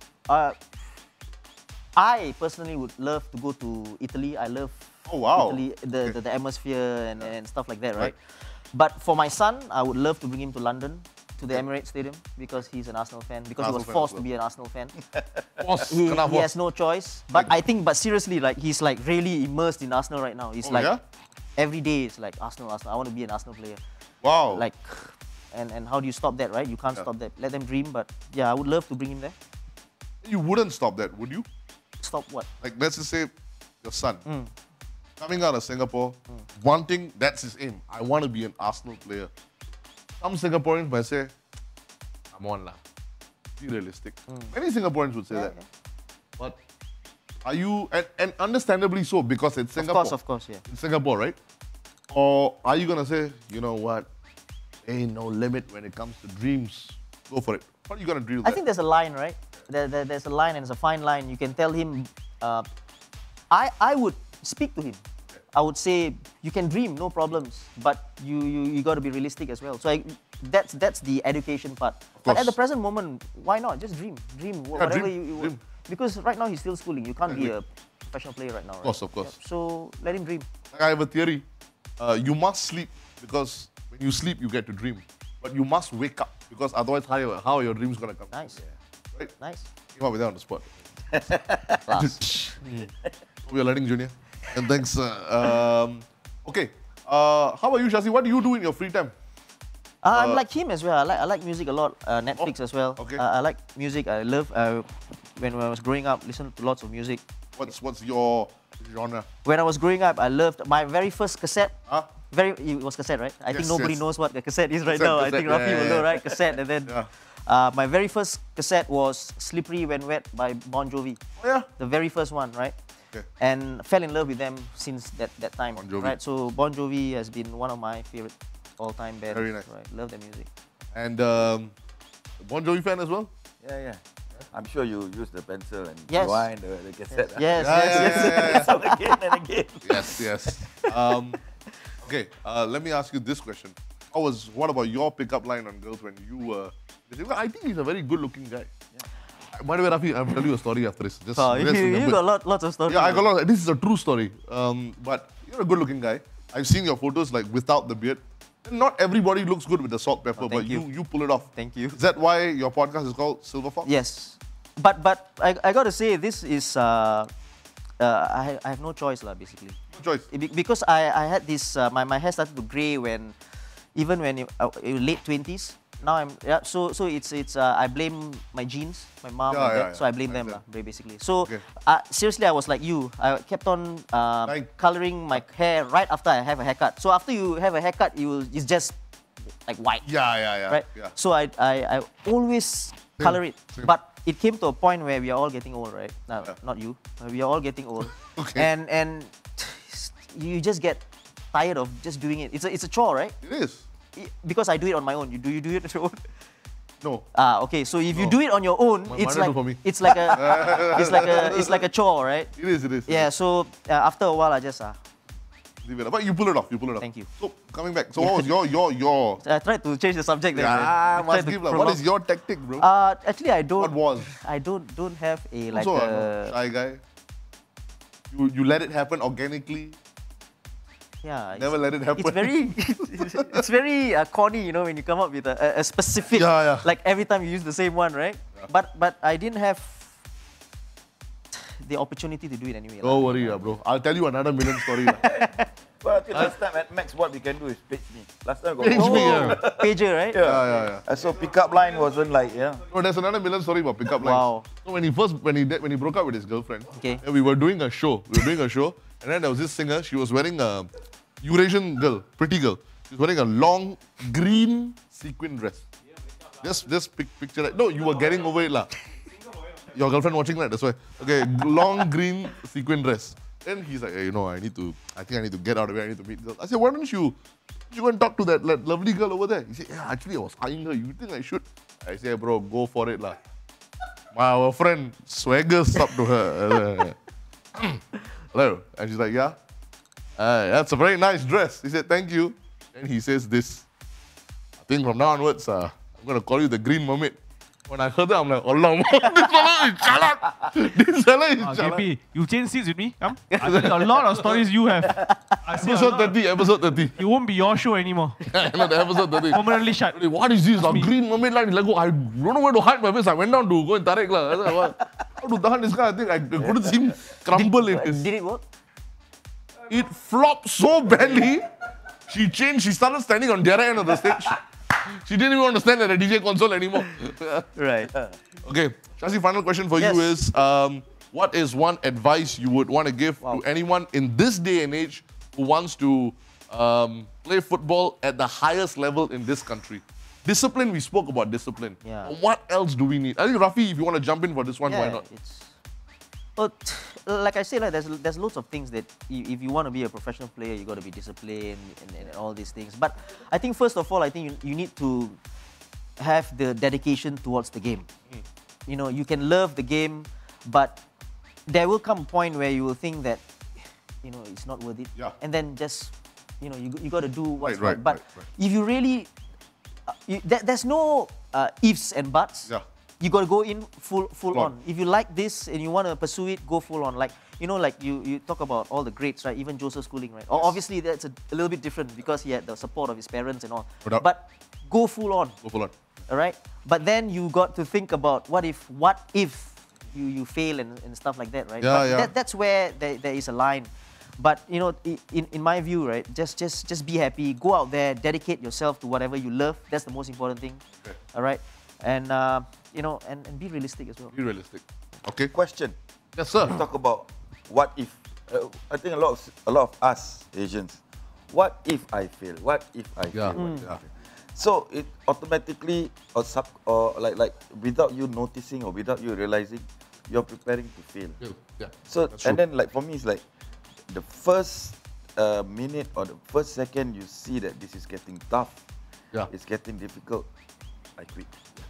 I personally would love to go to Italy. I love Italy, the atmosphere and stuff like that, right? But for my son, I would love to bring him to London, to the Emirates Stadium, because he's an Arsenal fan, because he was forced to be an Arsenal fan. He has no choice. But but seriously, like he's like really immersed in Arsenal right now. He's every day it's like Arsenal. I want to be an Arsenal player. Wow. Like, and how do you stop that, right? You can't stop that. Let them dream. But yeah, I would love to bring him there. You wouldn't stop that, would you? Stop what? Like, let's just say your son coming out of Singapore, wanting, that's his aim. I want to be an Arsenal player. Some Singaporeans might say, come on lah. Be realistic. Many Singaporeans would say that. Yeah. But are you, and understandably so, because it's Singapore. Of course, yeah. It's Singapore, right? Or are you going to say, you know what, ain't no limit when it comes to dreams. Go for it. What are you going to do? I think there's a line, right? There's a line, and it's a fine line. You can tell him, I would speak to him. I would say, you can dream, no problems, but you got to be realistic as well. So that's the education part. But at the present moment, why not? Just dream, whatever you want. Because right now he's still schooling. You can't be a professional player right now. Right? Of course. Yeah. So let him dream. I have a theory. You must sleep, because when you sleep, you get to dream. But you must wake up, because otherwise, how are your dreams going to come? Nice. Right? Nice. Came up with that on the spot. Hope you're learning, Junior. And thanks. Okay. How about you, Shasi? What do you do in your free time? I'm like him as well. I like music a lot. Netflix as well. Okay. I like music. I love, when I was growing up, listened to lots of music. What's your genre? When I was growing up, I loved my very first cassette. It was cassette, right? I think nobody knows what the cassette is right now. I think Rafi will know, right? Cassette. And then my very first cassette was Slippery When Wet by Bon Jovi. Oh, yeah? The very first one, right? Okay. And fell in love with them since that time, Bon Jovi. right? So Bon Jovi has been one of my favorite all-time bands. Very nice. Right? Love their music. And Bon Jovi fan as well? Yeah. I'm sure you use the pencil and Yes. rewind the cassette. Yes. So again and again. Yes. Okay, let me ask you this question. What about your pickup line on girls when you were... I think he's a very good-looking guy. By the way, Rafi, I'll tell you a story after this. You got lots of stories. Yeah, I got lots. This is a true story. But you're a good-looking guy. I've seen your photos like without the beard. Not everybody looks good with the salt pepper, but you pull it off. Thank you. Is that why your podcast is called Silver Fox? Yes. But I got to say, this is... I have no choice, basically. No choice? Because I had this... my hair started to grey even when late 20s. Now I'm so it's I blame my genes, my mom and dad, so I blame them basically. So seriously, I was like you. I kept on coloring my hair right after I have a haircut. So after you have a haircut, it's just like white. Yeah. Right. Yeah. So I always color it, but it came to a point where we are all getting old, right? No, not you. We are all getting old, and you just get tired of just doing it. It's a chore, right? It is. Because I do it on my own. Do you do it on your own? No. Okay. So if you do it on your own, it's like a chore, right? It is. Yeah. So after a while, I just leave it up. But you pull it off. Thank you. So coming back. So what was your? I tried to change the subject. Must give what is your tactic, bro? Actually, I don't. What was? I don't have a like. Also, shy guy. You let it happen organically. Yeah. Never let it happen. It's very corny, when you come up with a specific, like every time you use the same one, right? Yeah. But I didn't have the opportunity to do it anyway. Don't worry, bro. I'll tell you another million story. Well, I think last time at Max, what we can do is page me. Last time got Page me, yeah. Pager, right? Yeah. So pickup line wasn't like, No, there's another million story about pickup lines. Wow. So when he broke up with his girlfriend, Okay. then we were doing a show. And then there was this singer. She was wearing a Eurasian girl, pretty girl. She was wearing a long green sequin dress. Just picture that. No, you were getting over it, lah. Your girlfriend watching that, that's why. Okay, long green sequin dress. Then he's like, hey, I think I need to get out of here. I need to meet girls. I said, why don't you go and talk to that lovely girl over there? He said, yeah, actually I was eyeing her. You think I should? I said, bro, go for it, lah. Our friend swaggers up to her. Hello. And she's like, yeah. That's a very nice dress. He said, thank you. And he says this. I think from now onwards, I'm going to call you the Green Mermaid. When I heard that, I'm like, Allah, this fella is chalak. KP, you change seats with me. Come. I tell you a lot of stories you have. Episode 30. It won't be your show anymore. No, the episode 30. Permanently shut. What is this? A Green Mermaid line. Like, I don't know where to hide my face. I went down to go and Tarek. How to tahan this guy? I think I couldn't see him crumble in his. Did it work? It flopped so badly. She started standing on the other end of the stage. She didn't even want to stand at the DJ console anymore. Right. Okay, Shasi, final question for Yes. you is, what is one advice you would want to give to anyone in this day and age who wants to play football at the highest level in this country? Discipline, we spoke about discipline. Yeah. What else do we need? I think, Rafi, if you want to jump in for this one, why not? Like I said, there's loads of things that if you want to be a professional player, you got to be disciplined and all these things. But I think first of all, I think you need to have the dedication towards the game. You can love the game, but there will come a point where you will think that it's not worth it. Yeah. And then just you got to do what's Right. right. But if you really there's no ifs and buts. Yeah. You got to go in full on. on. If you like this and you want to pursue it, go full on. Like you talk about all the greats, right? Even Joseph Schooling, right? Obviously, that's a little bit different because he had the support of his parents and all. No doubt. But go full on. Go full on. All right. But then you got to think about what if you fail and stuff like that, right? Yeah, But yeah. That's where there is a line. But in my view, right, just be happy. Go out there, dedicate yourself to whatever you love. That's the most important thing. Okay. All right. And and be realistic as well. Be realistic. Okay. question. Yes, sir. Talk about what if. I think a lot of us Asians. What if I fail? What if I Yeah. fail? Yeah. So it automatically or like without you noticing or without you realizing, you're preparing to fail. Yeah. So That's and true. then like for me it's like the first minute or the first second you see that this is getting tough, it's getting difficult, I quit.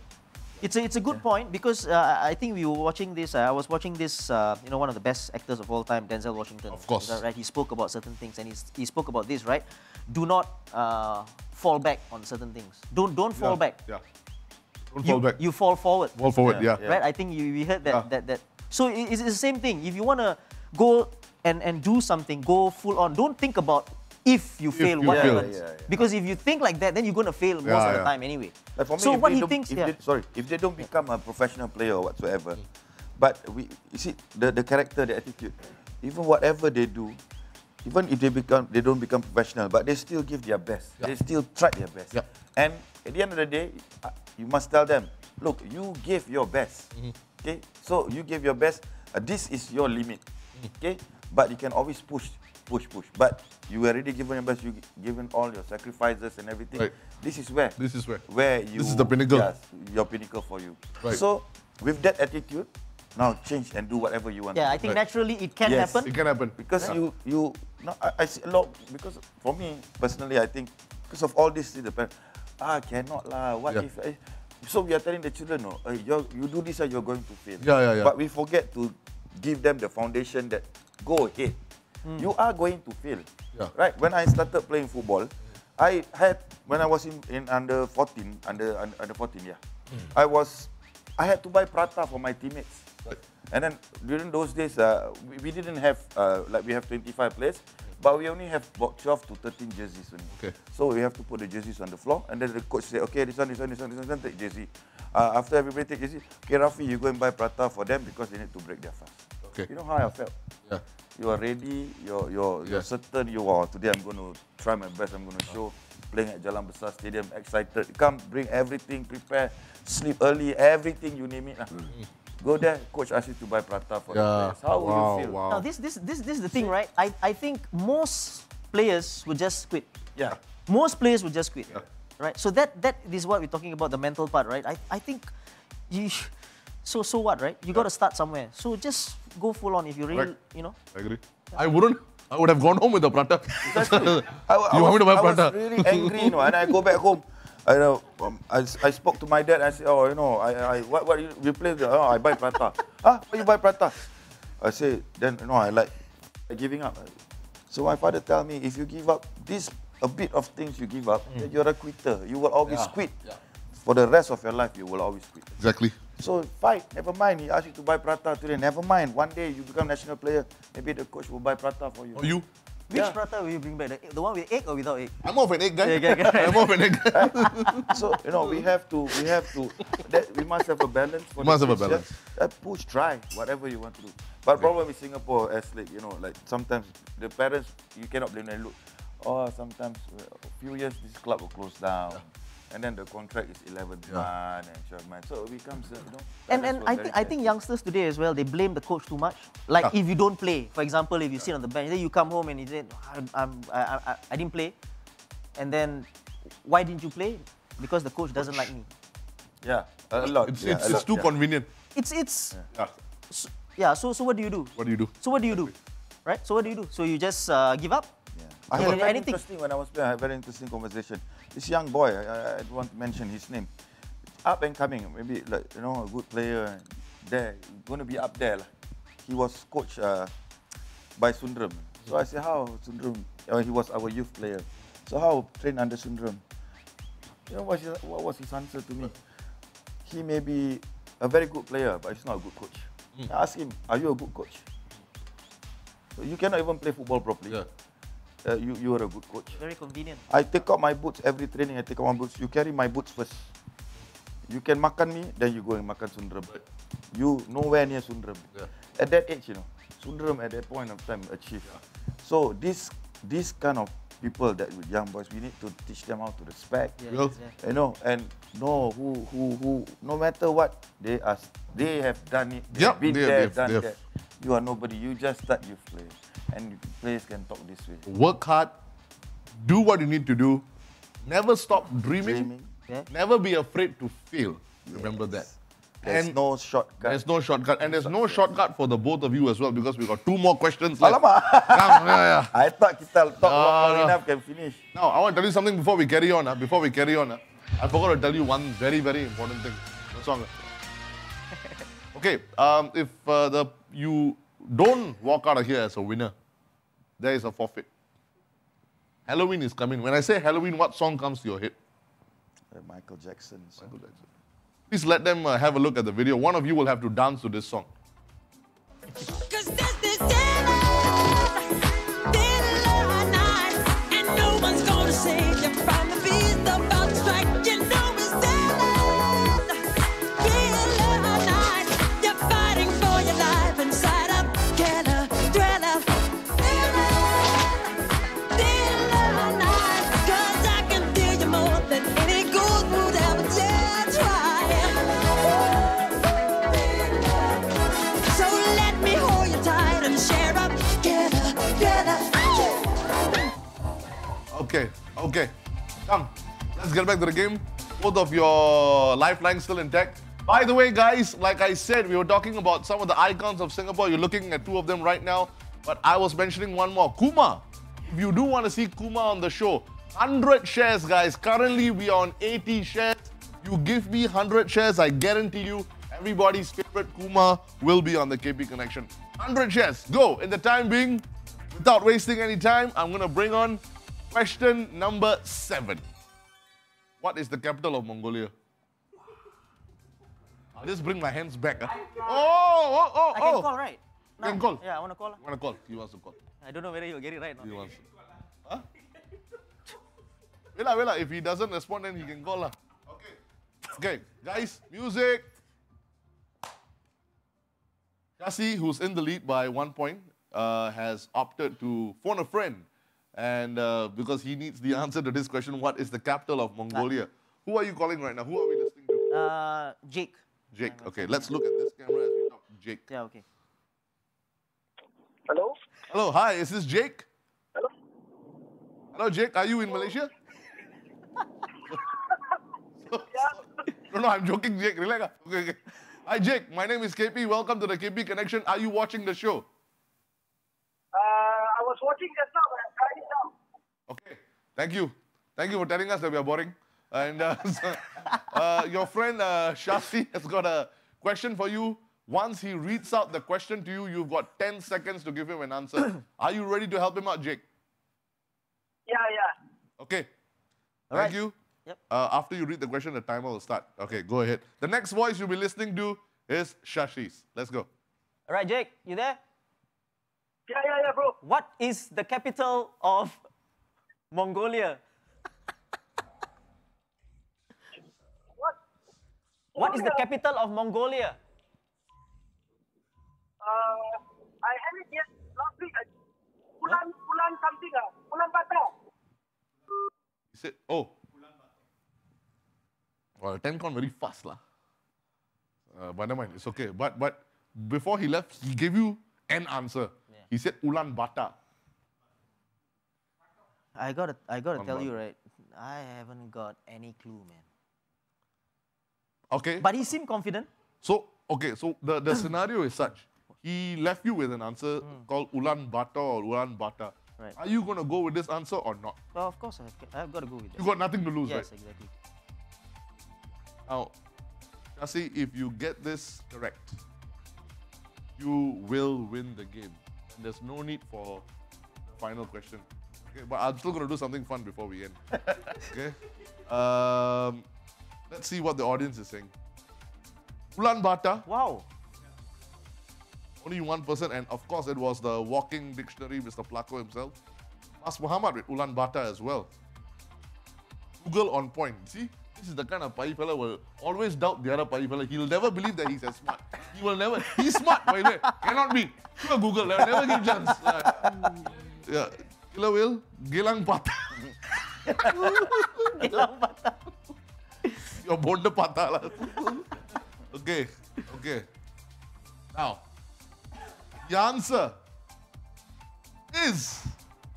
It's a good point because I think we were watching this. I was watching this. One of the best actors of all time, Denzel Washington. Of course. Right. He spoke about certain things, and he spoke about this. Right. Do not fall back on certain things. Don't fall back. Yeah. Don't fall back. You fall forward. Fall forward. Yeah. Right. I think we heard that. So it's the same thing. If you want to go and do something, go full on. Don't think about if you fail, what happens. Because if you think like that, then you're going to fail most of the time anyway. Like for me, so if what they he don't- thinks, if they don't become a professional player or whatsoever, but you see the character, the attitude, even whatever they do, even if they don't become professional, but they still give their best. They still try their best. And at the end of the day, you must tell them, look, you gave your best. Okay, so you gave your best. This is your limit. Okay, but you can always push. But you already given your best. You given all your sacrifices and everything. Right. This is where you. This is the pinnacle. Yes, your pinnacle for you. Right. So with that attitude, now change and do whatever you want. I think naturally it can happen. It can happen. Because you no, I see a lot, because for me personally, I think because of all this, the parents, cannot lah. What if? So we are telling the children, no, you do this, you're going to fail. Yeah. But we forget to give them the foundation that go ahead. You are going to fail. Right? When I started playing football, when I was in under 14, under 14, I had to buy prata for my teammates. Right. And then during those days, we didn't have like we have 25 players, but we only have about 12 to 13 jerseys only. Okay. So we have to put the jerseys on the floor, and then the coach say, okay, this one, take jersey. After everybody take jersey, okay, Rafi, you go and buy prata for them because they need to break their fast. Okay. You know how I felt? Yeah. You are ready, you're certain you are, today I'm going to try my best, I'm going to show, playing at Jalan Besar Stadium, excited, come, bring everything, prepare, sleep early, everything, you name it. Go there, coach asks you to buy prata for the players. How will you feel? Now, this is the thing, right? I think most players would just quit. Yeah. Most players would just quit, right? So that is what we're talking about, the mental part, right? I think you. So what, right? You got to start somewhere. So just go full on if you really, you know. I agree. I wouldn't. I would have gone home with the prata. I was really angry, you know, and I go back home. I spoke to my dad. I said, oh, you know, what you play? Oh, I buy prata. Why you buy prata? I say, then you know, I like giving up. So my father tell me, if you give up a bit of things you give up, then you're a quitter. You will always quit. For the rest of your life, you will always quit. Exactly. So fight, never mind. He asked you to buy prata today, never mind. One day you become national player, maybe the coach will buy prata for you. Or you? Which prata will you bring back? The one with egg or without egg? I'm more of an egg guy. I'm more of an egg guy. So you know we must have a balance. For must have a balance. Push, try, whatever you want to do. But problem with Singapore, as like you know, like sometimes the parents you cannot blame them. Look, sometimes a few years this club will close down. And then the contract is 11th month and 12th month. So it becomes, you know. And I think youngsters today as well, they blame the coach too much. Like if you don't play, for example, if you sit on the bench, then you come home and you say, I didn't play. And then, why didn't you play? Because the coach doesn't like me. Yeah, a lot. It's too convenient. So what do you do? What do you do? So what do you do? Right? So what do you do? So you just give up? I had very interesting when I was playing. I had a very interesting conversation. This young boy, I don't want to mention his name, up and coming, maybe like you know a good player. There, going to be up there. He was coached by Sundram. So I said, how Sundram? He was our youth player. So how train under Sundram? You know what was his answer to me? He may be a very good player, but he's not a good coach. I asked him, are you a good coach? So you cannot even play football properly. You are a good coach. Very convenient. I take out my boots every training. I take out my boots. You carry my boots first. You can makan me, then you go and makan Sundram. You nowhere near Sundram. At that age, you know, Sundram at that point of time achieved. So this kind of people that with young boys, we need to teach them how to respect. You know, and know who no matter what they have done it. They've been there, done that. You are nobody. You just start youth players. And players can talk this way. Work hard, do what you need to do, never stop dreaming. Never be afraid to fail. Remember that. There's no shortcut. There's no shortcut. And there's no shortcut for the both of you as well because we got 2 more questions left. Alamak. I thought kita talk long enough can finish. Now, I want to tell you something before we carry on. I forgot to tell you one very, very important thing. What's wrong? Okay, if you don't walk out of here as a winner, there is a forfeit. Halloween is coming. When I say Halloween, what song comes to your head? Michael Jackson. Please let them have a look at the video. One of you will have to dance to this song. Okay. Come, let's get back to the game. Both of your lifelines still intact. By the way, guys, like I said, we were talking about some of the icons of Singapore. You're looking at 2 of them right now. But I was mentioning one more, Kumar. If you do want to see Kumar on the show, 100 shares, guys. Currently, we are on 80 shares. You give me 100 shares, I guarantee you, everybody's favorite Kumar will be on the KP Connection. 100 shares. Go. In the time being, without wasting any time, I'm going to bring on question number 7. What is the capital of Mongolia? I'll just bring my hands back. I can call, right? You can call? Yeah, I want to call. You want to call? He wants to call. I don't know whether you'll get it right or not. He wants to. Huh? Wait, if he doesn't respond, then he can call. Okay, guys, music. Shasi, who's in the lead by 1 point, has opted to phone a friend. And because he needs the answer to this question, what is the capital of Mongolia? Who are you calling right now? Who are we listening to? Jake. Jake. Okay, let's look at this camera as we talk to Jake. Yeah, okay. Hello? Hello, hi, is this Jake? Hello? Hello, Jake, are you in Malaysia? No, I'm joking, Jake. Relax. Okay. Hi, Jake. My name is KP. Welcome to the KP Connection. Are you watching the show? I was watching just now, but I'm driving now. Okay. Thank you. Thank you for telling us that we are boring. And your friend Shasi has got a question for you. Once he reads out the question to you, you've got 10 seconds to give him an answer. Are you ready to help him out, Jake? Yeah. Okay. All Thank right. you. Yep. After you read the question, the timer will start. Okay, go ahead. The next voice you'll be listening to is Shashi's. Let's go. All right, Jake, you there? Yeah, bro. What is the capital of Mongolia? What is the capital of Mongolia? I had it yet last week. Ulan something. Ulaanbaatar. He said, oh. Well, 10 count very fast lah. But never mind, it's okay. But before he left, he gave you an answer. Yeah. He said Ulaanbaatar. I gotta tell you, right? I haven't got any clue, man. Okay. But he seemed confident. So the scenario is such. He left you with an answer called Ulaanbaatar or Ulaanbaatar. Right. Are you going to go with this answer or not? Well, of course, I've got to go with that. You got nothing to lose, yes, right? Yes, exactly. Now, Shasi, if you get this correct, you will win the game. And there's no need for the final question. Okay, but I'm still going to do something fun before we end. Okay? Let's see what the audience is saying. Ulaanbaatar. Wow. Only one person, and of course it was the walking dictionary, Mr. Plako himself. Mas Muhammad with Ulaanbaatar as well. Google on point. See, this is the kind of pai fella will always doubt the other pai fella. He'll never believe that he's as smart. He will never. He's smart, by the way. Cannot be. You Google. Never give chance. Yeah. Killer Whale, Gelang Pata. Gelang Pata. Your Bonda Pata. Okay. Now, the answer is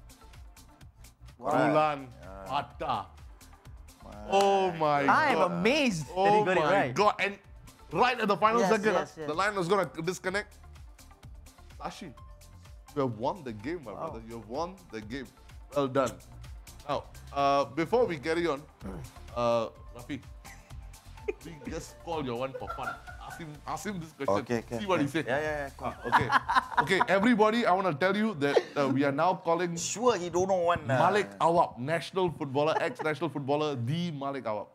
Ulaanbaatar. Oh my God. I am amazed that he got it right. Oh my God. And right at the final second, yes. the line was going to disconnect. Sashi, you have won the game, my brother. You have won the game. Well done. Now, before we carry on, Rafi, we just call your one for fun. Ask him this question. Okay. See what he said. Yeah. Cool. Okay, everybody, I want to tell you that we are now calling Sure, he don't know one. Malik Awab, national footballer, ex-national footballer, the Malik Awab.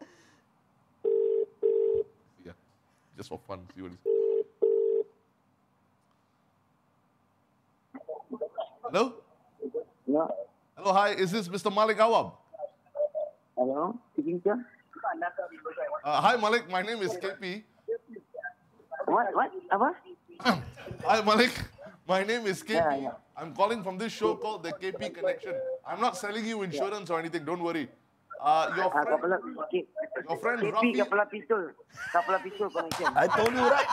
Yeah, just for fun. See what he says. Hello? Yeah. Hello, hi. Is this Mr. Malik Awab? Hello? Speaking, sir? Hi, Malik. My name is KP. What? Apa? Hi, Malik. My name is KP. Yeah. I'm calling from this show called the KP Connection. I'm not selling you insurance or anything. Don't worry. Your friend Rafi. Kapala pistol connection. I told you, right?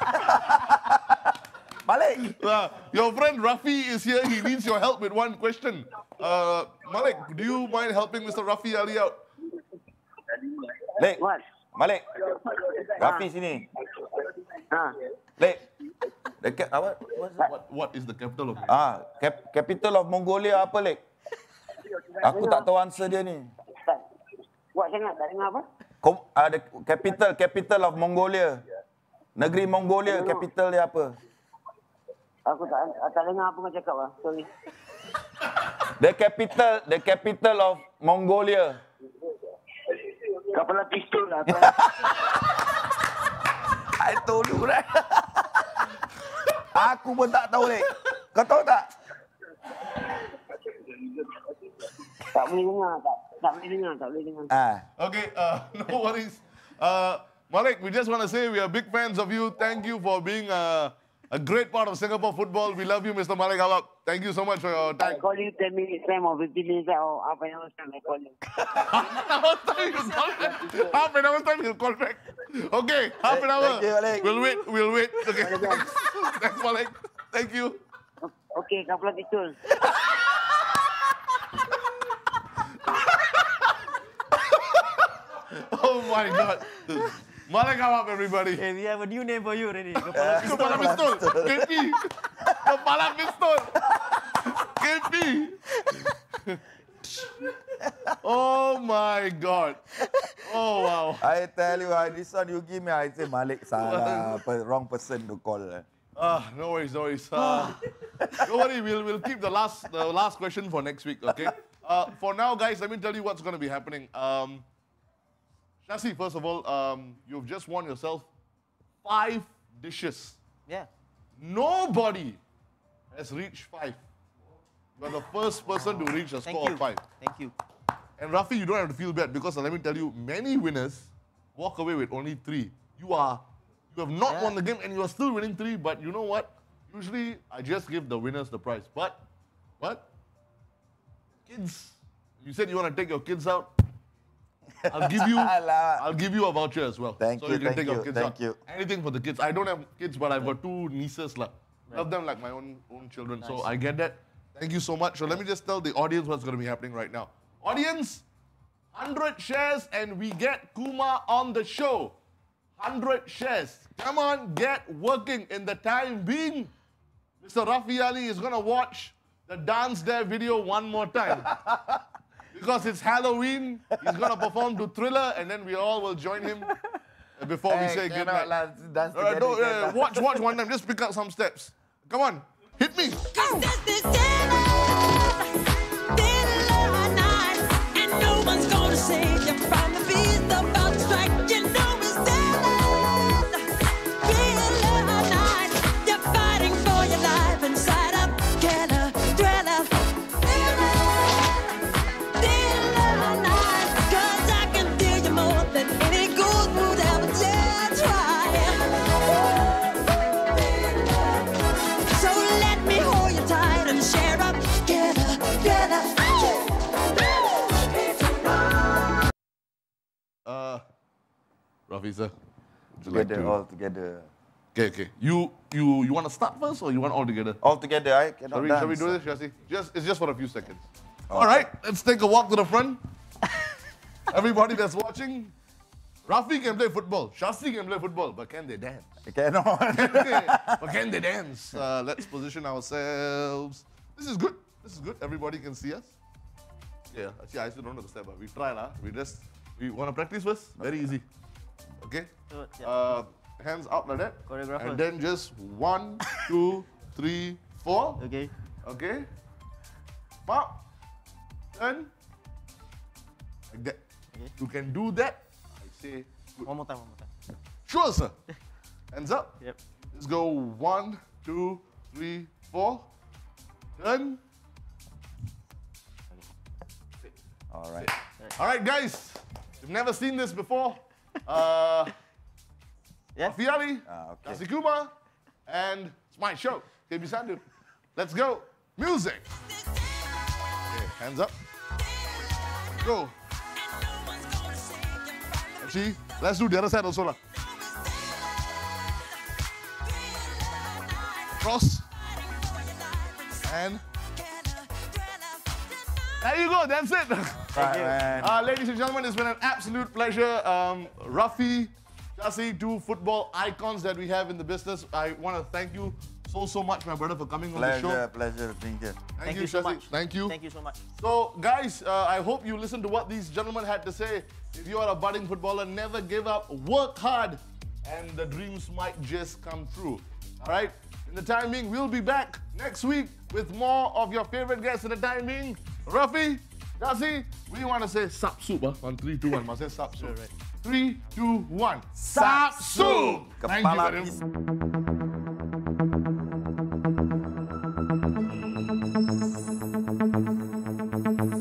Malik. Your friend Rafi is here. He needs your help with one question. Malik, do you mind helping Mr. Rafi Ali out? Lek. What? Malik. Rafi sini. Lek. What is the capital of Capital of Mongolia apa, Lek? Aku tak tahu answer dia ni. Buat sangat, tak dengar apa? The capital of Mongolia. Negeri Mongolia, capital dia apa? Aku tak dengar apa kau cakap lah. Sorry. The capital of Mongolia. Kapala pistol lah. I told you, right? Aku pun tak tahu, Lek. Kau tahu tak? Tak boleh dengar. Tak boleh dengar. Okay, no worries. Malik, we just want to say we are big fans of you. Thank you for being A great part of Singapore football. We love you, Mr. Malik Awab. Thank you so much for your time. I call you 10 minutes time or 15 minutes time or half an hour's time. I call you. Half an hour's time, you'll call back. Okay, half an hour. Thank you, Malik. We'll wait. Okay, thanks, Malik. Thank you. Okay, kapla titul. Oh my God. Malik Awab, everybody. Hey, we have a new name for you already. Kepala pistol. KP. Kepala pistol. KP. Oh my God. Oh wow. I tell you, this one you give me, I say Malik salah, wrong person to call. No worries, no worries. Don't worry, we'll keep the last question for next week, okay? For now, guys, let me tell you what's going to be happening. Shasi, first of all, you've just won yourself 5 dishes. Yeah. Nobody has reached 5. You're the first person to reach a score of 5. Thank you. And Rafi, you don't have to feel bad because let me tell you, many winners walk away with only 3. You have not won the game and you are still winning 3, but you know what? Usually, I just give the winners the prize. But, kids, you said you want to take your kids out. I'll give you a voucher as well. Thank so you, you can take your kids out. Thank you. Anything for the kids. I don't have kids, but I've got 2 nieces. Love them like my own children. Nice. So I get that. Thank you so much. So let me just tell the audience what's going to be happening right now. Audience, 100 shares and we get Kumar on the show. 100 shares. Come on, get working. In the time being, Mr. Rafi Ali is going to watch the Dance Dare video one more time. Because it's Halloween, he's going to perform to Thriller, and then we all will join him before we say goodnight. Watch one time. Just pick up some steps. Come on, hit me. And no one's gonna save you from the beast about to strike. You know it's night. You're fighting for your life inside a killer thriller. Rafi, sir. All together. Okay. You want to start first or you want all together? All together, I cannot dance. Shall we do this, Shasi? It's just for a few seconds. Okay. All right, let's take a walk to the front. Everybody that's watching, Rafi can play football. Shasi can play football, but can they dance? They cannot. But can they dance? Let's position ourselves. This is good. Everybody can see us. Yeah, actually, I still don't know the step, but we try lah. We want to practice first? Very easy. Okay? Hands up like that. Choreographer. And then just 1, 2, 3, 4. Okay? Pop. Turn. Like that. Okay. You can do that. I say good. One more time. Sure, sir. Hands up. Yep. Let's go 1, 2, 3, 4. Turn. All right. All right, guys. You've never seen this before. Rafi Ali, Shasi Kumar, and it's my show, KP Sandu. Let's go. Music. Okay, hands up. Go. Emcee, let's do the other side also lah. Cross. And there you go, that's it. Ladies and gentlemen, it's been an absolute pleasure. Rafi, Shasi, 2 football icons that we have in the business. I want to thank you so much, my brother, for coming on the show. Pleasure being here. Thank you so Shasi. much. Thank you. Thank you so much. So, guys, I hope you listened to what these gentlemen had to say. If you are a budding footballer, never give up. Work hard, and the dreams might just come true. All right? In the time being, we'll be back next week with more of your favorite guests. In the time being, Rafi, Shasi, we want to say Sup Soup. On 3, 2, 1. Must say Sup Soup. Right. 3, 2, 1. Sup Soup! Thank you very much.